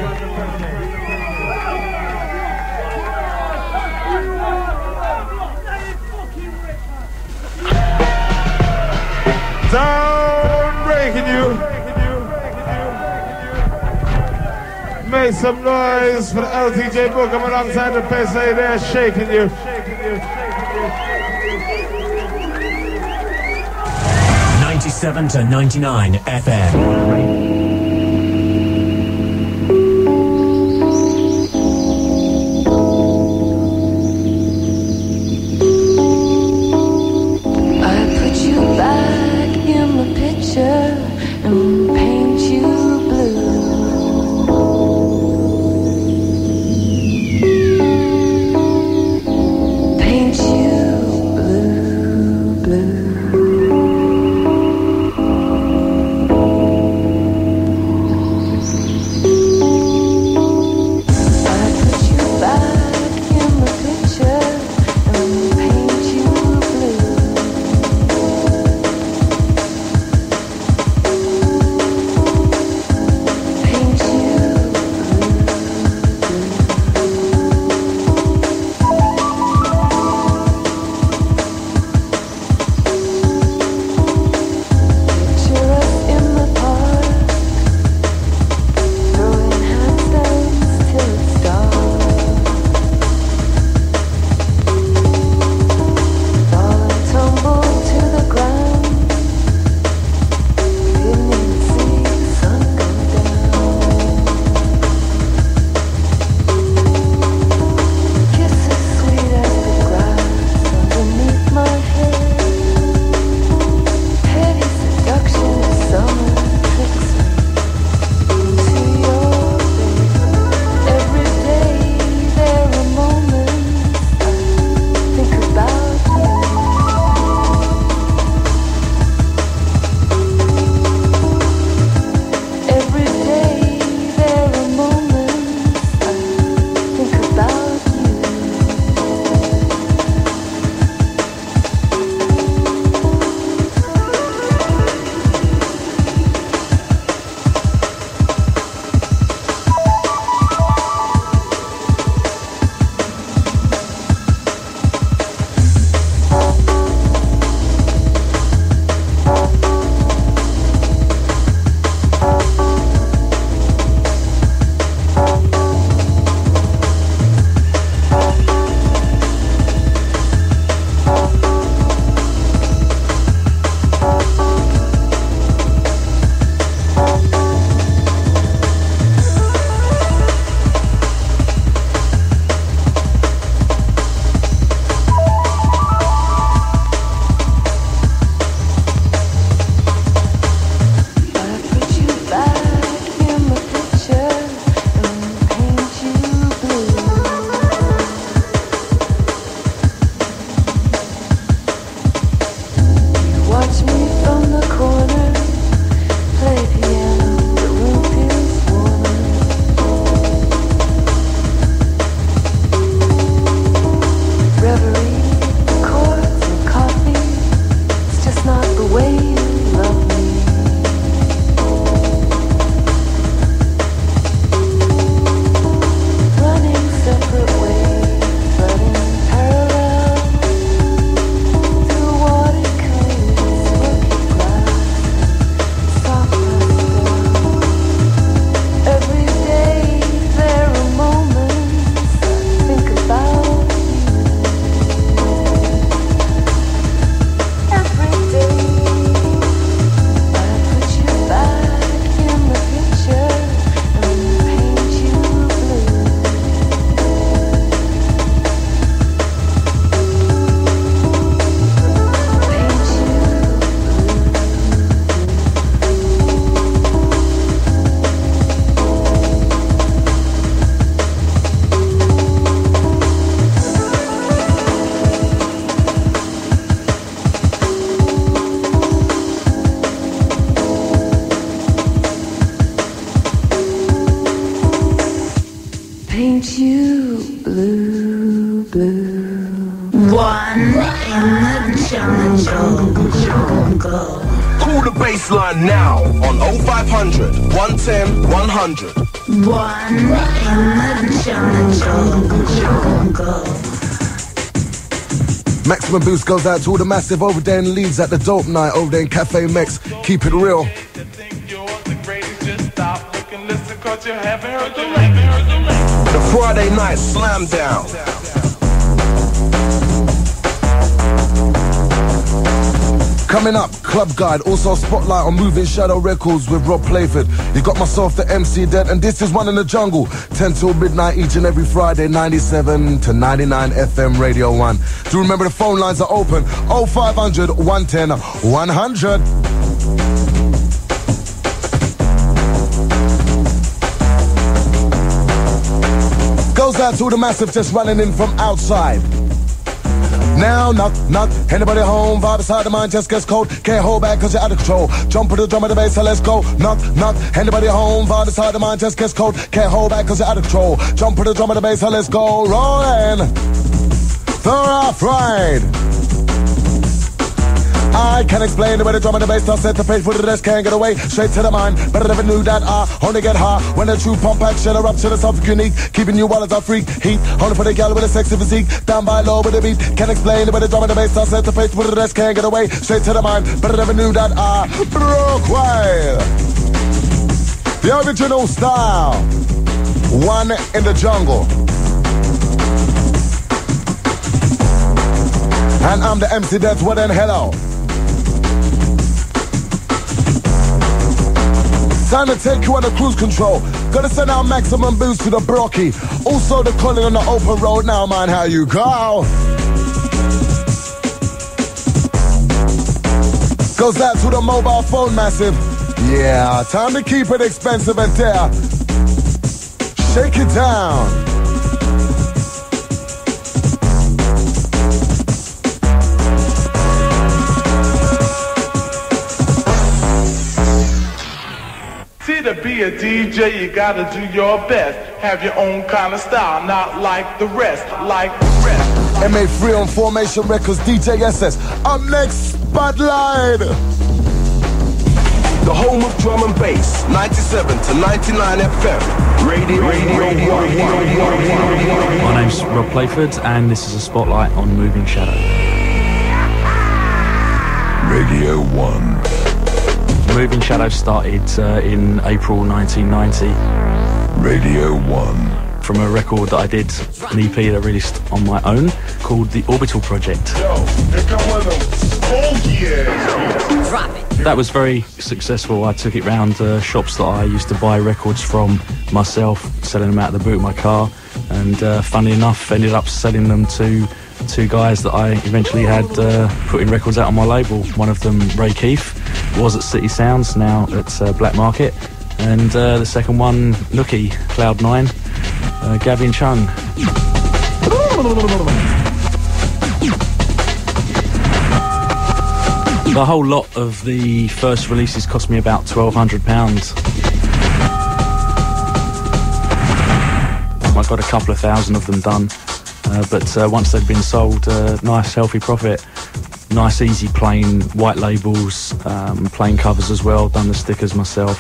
Down breaking you. Make some noise for the LTJ Bookham alongside the Pesce. They're shaking you.
97 to 99 FM.
And paint you blue. Paint you blue, blue. blue.
One in the jungle.
Call the baseline now on 0500 110 100.
One in the jungle.
Maximum boost goes out to all the massive over there in Leeds at the Dope Night over there in Cafe Mex. Keep it real.
The Friday night slam down.
Coming up, Club Guide, also Spotlight on Moving Shadow Records with Rob Playford. You got myself, the MC Dead, and this is One in the Jungle, 10 till midnight each and every Friday, 97 to 99 FM Radio 1. Do remember the phone lines are open, 0500 110 100. Goes out to the massive just running in from outside. Now, knock, knock, anybody home? Vibe inside the mind just gets cold. Can't hold back cause you're out of control. Jump to the drum of the bass, so let's go. Knock, knock, anybody home? Vibe inside the mind just gets cold. Can't hold back cause you're out of control. Jump to the drum of the bass, so let's go. Rollin', the rough ride. I can't explain the way the drum and the bass does set the pace for the rest can't get away. Straight to the mind, but I never knew that I only get high when the true pump action eruption is something unique. Keeping you wild as a freak, heat only for the gal with a sexy physique. Down by low with the beat, can't explain the way the drum and the bass does set the pace for the rest can't get away. Straight to the mind, but I never knew that I broke wild. The original style, One in the Jungle. And I'm the MC Death, what then hello. Time to take you on the cruise control. Gotta send out maximum boost to the Brocky. Also the calling on the open road. Now mind how you go. Goes out to the mobile phone massive. Yeah, time to keep it expensive and dare. Shake it down.
To be a DJ, you gotta do your best. Have your own kind of style, not like the rest, like the rest.
MA3 on Formation Records, DJ SS. Up next, Spotlight.
The home of drum and bass, 97 to 99 FM. Radio 1.
My name's Rob Playford, and this is a Spotlight on Moving Shadow.
Radio 1.
Moving Shadow started in April 1990.
Radio 1.
From a record that I did, an EP that I released on my own, called The Orbital Project. That was very successful. I took it round shops that I used to buy records from myself, selling them out of the boot of my car, and funnily enough, ended up selling them to two guys that I eventually had putting records out on my label. One of them, Ray Keefe, was at City Sounds, now at Black Market, and the second one, Nookie, Cloud9, Gavin Chung. The whole lot of the first releases cost me about £1,200. I got a couple of thousand of them done. But once they'd been sold, nice healthy profit, nice easy plain white labels, plain covers as well, done the stickers myself.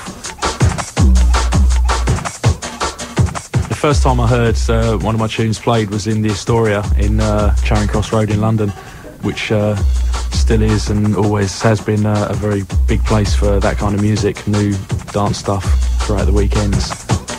The first time I heard one of my tunes played was in the Astoria in Charing Cross Road in London, which still is and always has been a very big place for that kind of music, new dance stuff throughout the weekends.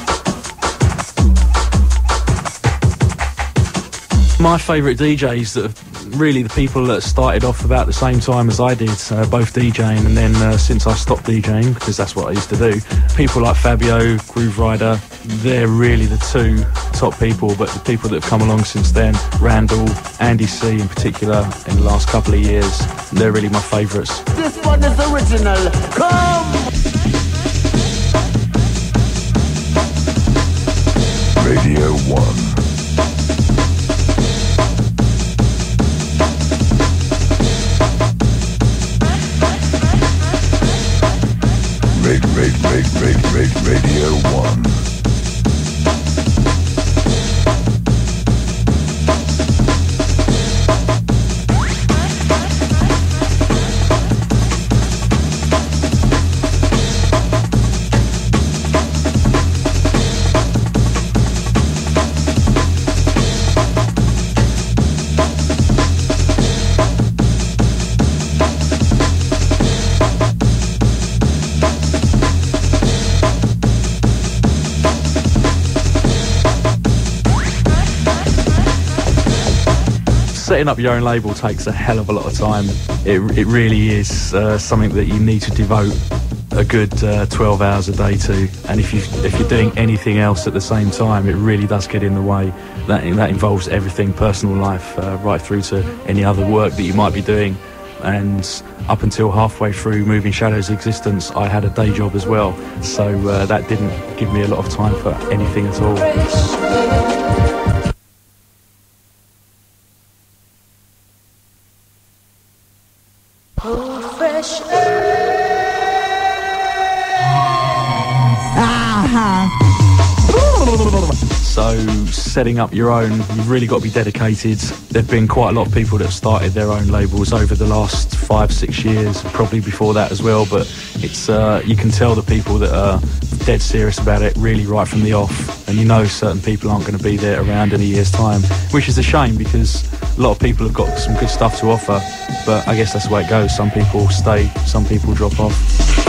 My favourite DJs that have really the people that started off about the same time as I did, both DJing, and then since I stopped DJing, because that's what I used to do, people like Fabio, Groove Rider, they're really the two top people, but the people that have come along since then, Randall, Andy C in particular, in the last couple of years, they're really my favourites.
This one is original. Come!
Radio 1. Radio 1.
setting up your own label takes a hell of a lot of time. It really is something that you need to devote a good 12 hours a day to, and if you're doing anything else at the same time, it really does get in the way. That involves everything, personal life, right through to any other work that you might be doing. And up until halfway through Moving Shadows' existence, I had a day job as well, so that didn't give me a lot of time for anything at all.
Fresh.
So setting up your own, you've really got to be dedicated. There have been quite a lot of people that have started their own labels over the last 5-6 years, probably before that as well, but it's you can tell the people that are dead serious about it really right from the off, and you know certain people aren't going to be there around in a year's time, which is a shame because a lot of people have got some good stuff to offer, but I guess that's the way it goes. Some people stay, some people drop off.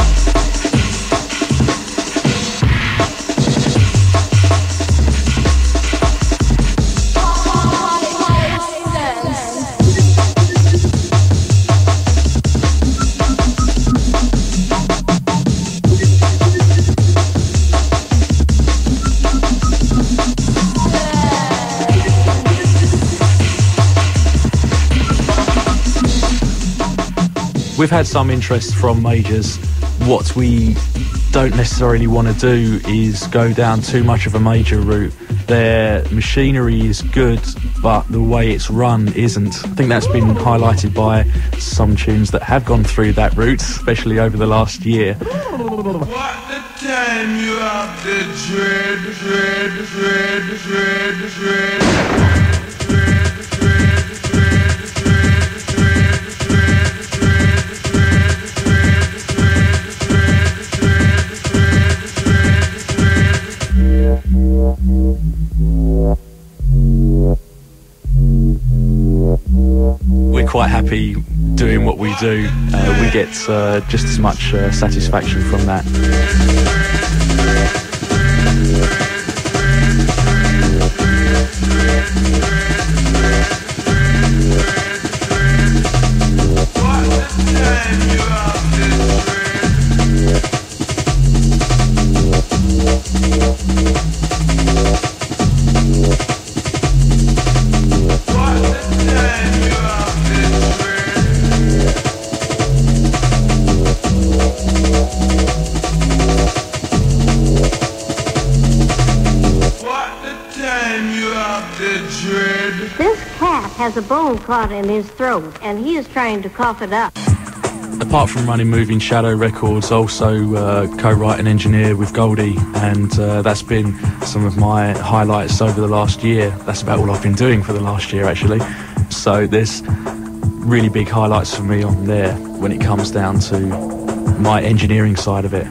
We've had some interest from majors. What we don't necessarily want to do is go down too much of a major route. Their machinery is good, but the way it's run isn't. I think that's been highlighted by some tunes that have gone through that route, especially over the last year.
What the time you have the dread.
We're quite happy doing what we do. We get just as much satisfaction from that.
Has a bone caught in his throat, and he is trying to cough it up.
Apart from running Moving Shadow Records, also co-write and engineer with Goldie, and that's been some of my highlights over the last year. That's about all I've been doing for the last year, actually. So there's really big highlights for me on there when it comes down to my engineering side of it.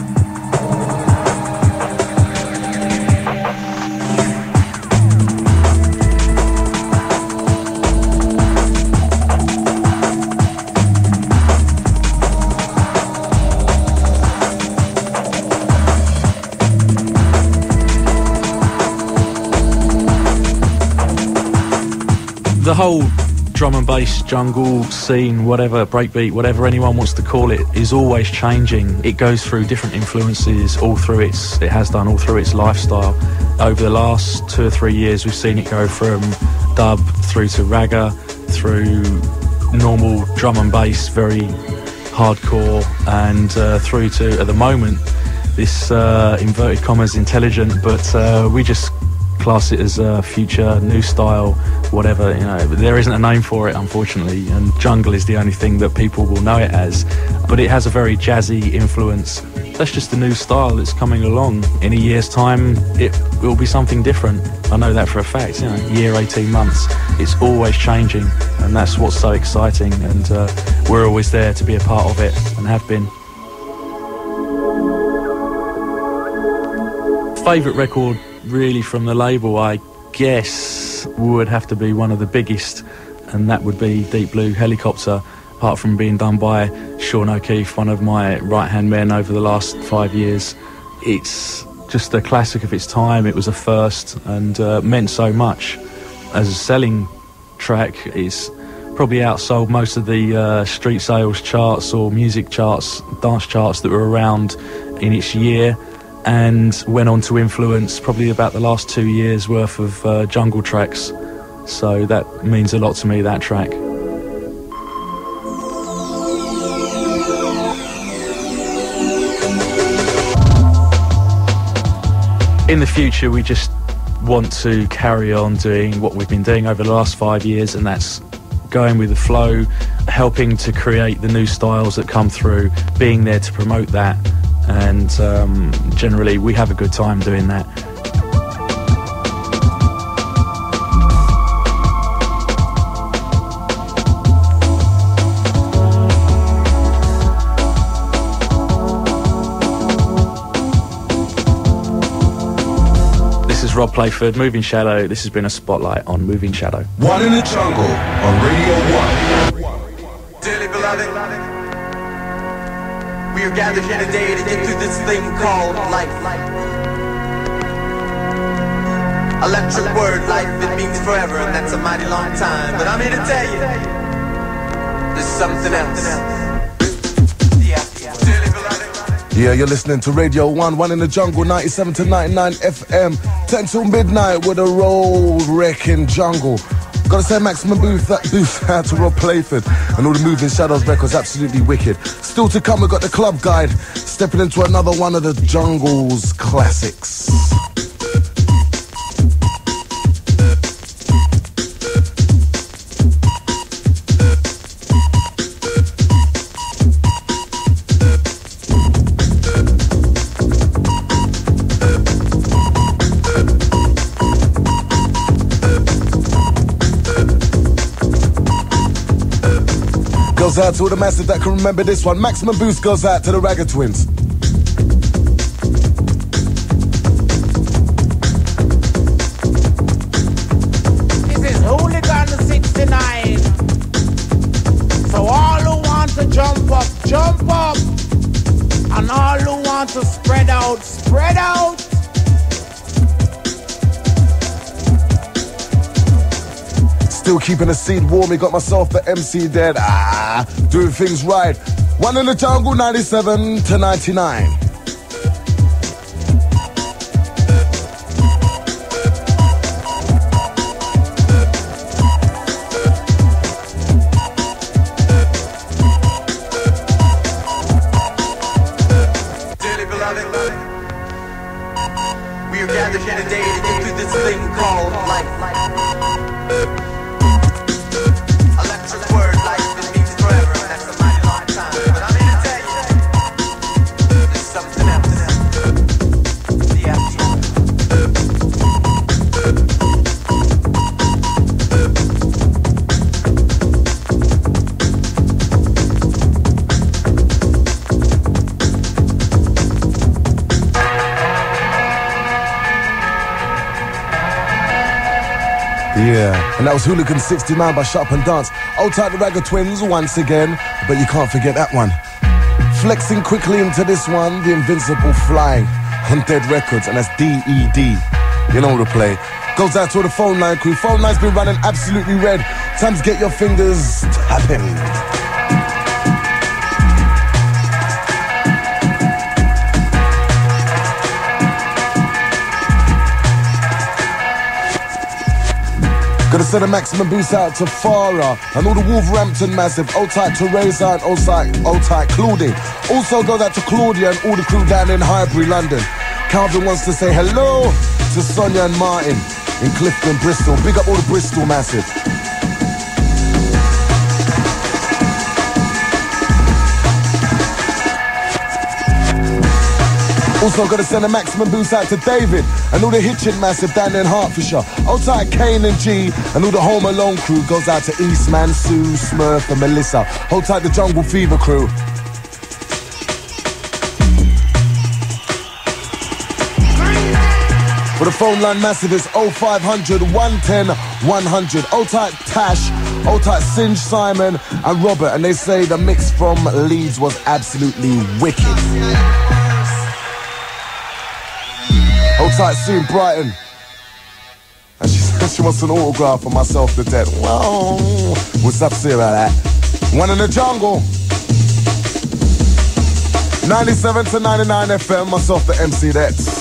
The whole drum and bass, jungle scene, whatever, breakbeat, whatever anyone wants to call it, is always changing. It goes through different influences it has done all through its lifestyle. Over the last 2 or 3 years, we've seen it go from dub through to ragga, through normal drum and bass, very hardcore, and through to, at the moment, this inverted commas intelligent, but we just class it as a future new style, whatever, you know. But there isn't a name for it, unfortunately, and jungle is the only thing that people will know it as. But it has a very jazzy influence. That's just a new style that's coming along. In a year's time, it will be something different. I know that for a fact. You know, year, 18 months, it's always changing, and that's what's so exciting. And we're always there to be a part of it, and have been. Favourite record really from the label, I guess, would have to be one of the biggest, and that would be Deep Blue Helicopter, apart from being done by Sean O'Keefe, one of my right-hand men over the last 5 years. It's just a classic of its time. It was a first and meant so much as a selling track. It's probably outsold most of the street sales charts or music charts, dance charts that were around in its year, and went on to influence probably about the last 2 years worth of jungle tracks. So that means a lot to me, that track. In the future, we just want to carry on doing what we've been doing over the last 5 years, and that's going with the flow, helping to create the new styles that come through, being there to promote that, and generally we have a good time doing that. Rob Playford, Moving Shadow. This has been a spotlight on Moving Shadow.
One in the Jungle on Radio 1.
Dearly beloved, we are gathered here today to get through this thing called life. Electric word, life, it means forever, and that's a mighty long time. But I'm here to tell you, there's something else.
Yeah, you're listening to Radio 1, One in the Jungle, 97 to 99 FM, 10 till midnight with a road-wrecking jungle. Gotta say maximum boost out to Rob Playford and all the Moving Shadows records, absolutely wicked. Still to come, we got the Club Guide, stepping into another one of the jungle's classics. Goes out to all the masses that can remember this one. Maximum boost goes out to the Ragga Twins.
This is Hooligan 69. So all who want to jump up, jump up. And all who want to spread out, spread out.
Still keeping the seat warm, we got myself the MC dead. Doing things right. One in the Jungle, 97 to 99.
Dearly beloved, we are gathered here today to get through this thing called life. Electric word, life, it means forever, and that's a mighty long time. But I'm here to tell you, there's something else. The afterlife.
Yeah, and that was Hooligan 69 by Sharp and Dance. Old tight the Ragga Twins once again, but you can't forget that one. Flexing quickly into this one, the Invincible Flying on Dead Records, and that's D.E.D. You know the play. Goes out to the phone line crew. Phone line's been running absolutely red. Time to get your fingers tapping. Gotta send a maximum boost out to Farah and all the Wolverhampton massive. Old tight Teresa and old tight Claudie. Also goes out to Claudia and all the crew down in Highbury, London. Calvin wants to say hello to Sonia and Martin in Clifton, Bristol. Big up all the Bristol massive. Also got to send a maximum boost out to David and all the Hitchin massive down there in Hertfordshire. Old tight Kane and G and all the Home Alone crew goes out to Eastman, Sue, Smurf and Melissa. Hold tight the Jungle Fever crew. For the phone line massive is 0500 110 100. Old tight Tash, old tight Singe, Simon and Robert, and they say the mix from Leeds was absolutely wicked. Hold tight, Sue in Brighton. And she said, says she wants an autograph for myself the dead. Well, what's up to say about that? One in the jungle. 97 to 99 FM, myself the MC that's.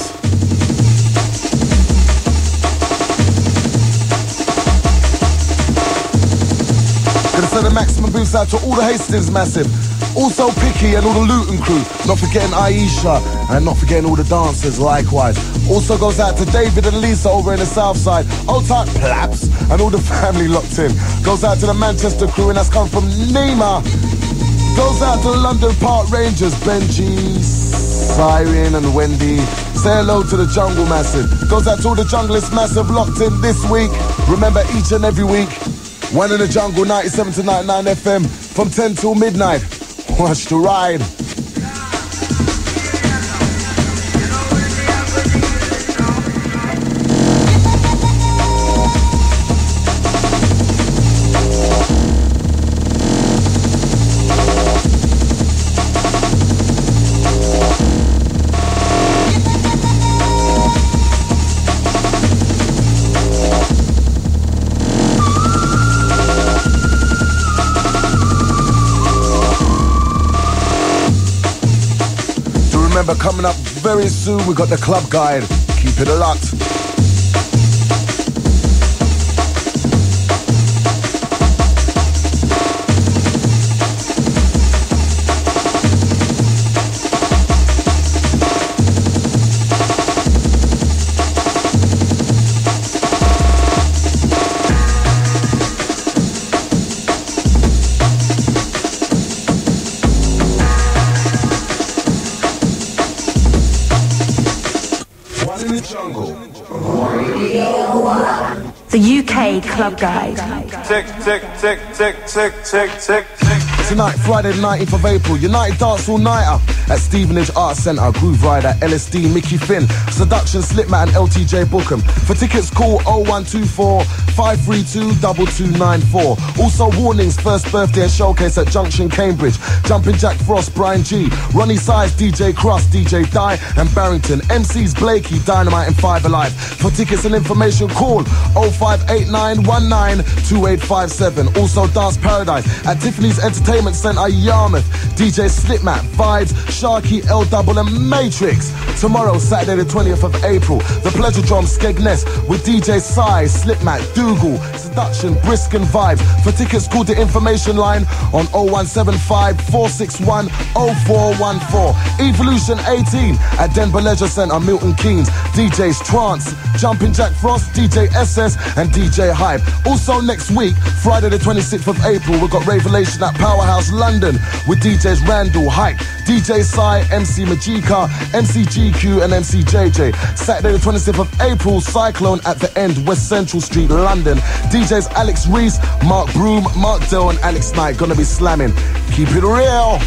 Gonna send a maximum boost out to all the Hastings massive. Also Picky and all the Luton crew. Not forgetting Aisha and not forgetting all the dancers likewise. Also goes out to David and Lisa over in the south side. Old type Plaps and all the family locked in. Goes out to the Manchester crew and that's come from Nima. Goes out to the London Park Rangers, Benji, Siren and Wendy. Say hello to the Jungle Massive. Goes out to all the Junglist Massive locked in this week. Remember each and every week, One in the Jungle, 97 to 99 FM from 10 till midnight. Watch the ride. Remember, coming up very soon, we got the club guide. Keep it locked.
The UK Club Guide.
Tick, tick, tick, tick, tick, tick, tick, tick.
Tonight, Friday the 19th of April, United Dance All Nighter at Stevenage Arts Centre, Groove Rider, LSD, Mickey Finn, Seduction, Slipmat and LTJ Bookham. For tickets, call 0124 532 2294. Also, Warnings, first birthday and showcase at Junction, Cambridge. Jumping Jack Frost, Brian G, Ronnie Size, DJ Cross, DJ Di and Barrington. MCs Blakey, Dynamite and Five Alive. For tickets and information, call 0589192857. Also, Dance Paradise at Tiffany's Entertainment Centre, Yarmouth. DJ Slipmat, Vibes, Sharky, L Double and Matrix. Tomorrow, Saturday the 20th of April, the Pleasure Drum, Skegness with DJ Size, Slipmat, Dougal, Seduction, Brisk and Vibes. For tickets, call the information line on 0175 461 0414. Evolution 18 at Denver Leisure Centre, Milton Keynes. DJs Trance, Jumping Jack Frost, DJ SS and DJ Hype. Also next week, Friday the 26th of April, we've got Revelation at Powerhouse London with DJs Randall, Hype, DJ Sai, MC Majika, MC GQ and MC JJ. Saturday the 26th of April, Cyclone at the End, West Central Street, London. DJs Alex Reese, Mark Broom, Mark Dell and Alex Knight gonna be slamming. Keep it real.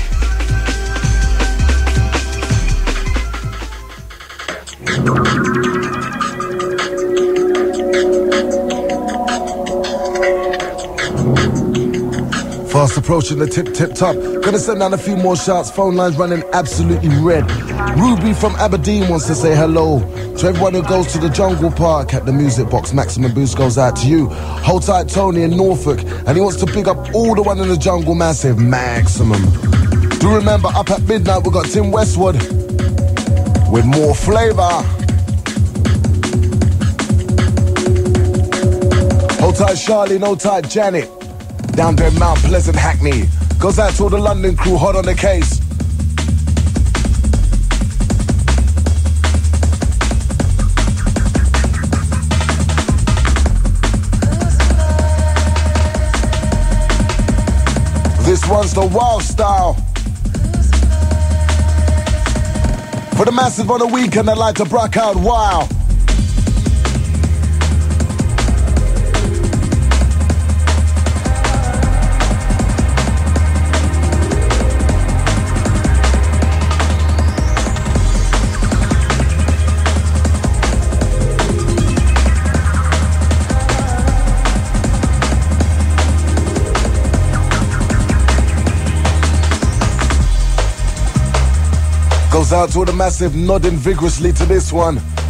Fast approaching the tip top. Gonna send down a few more shots. Phone lines running absolutely red. Ruby from Aberdeen wants to say hello to everyone who goes to the Jungle Park at the Music Box. Maximum boost goes out to you. Hold tight Tony in Norfolk, and he wants to big up all the One in the Jungle massive. Maximum. Do remember, up at midnight we got Tim Westwood with more flavor. Hold tight Charlie, no tight Janet. Down there Mount Pleasant, Hackney. Goes out to all the London crew hot on the case. This one's the wild style. For the massive on the weekend, I'd like to brack out wild. Goes out to all the massive, nodding vigorously to this one.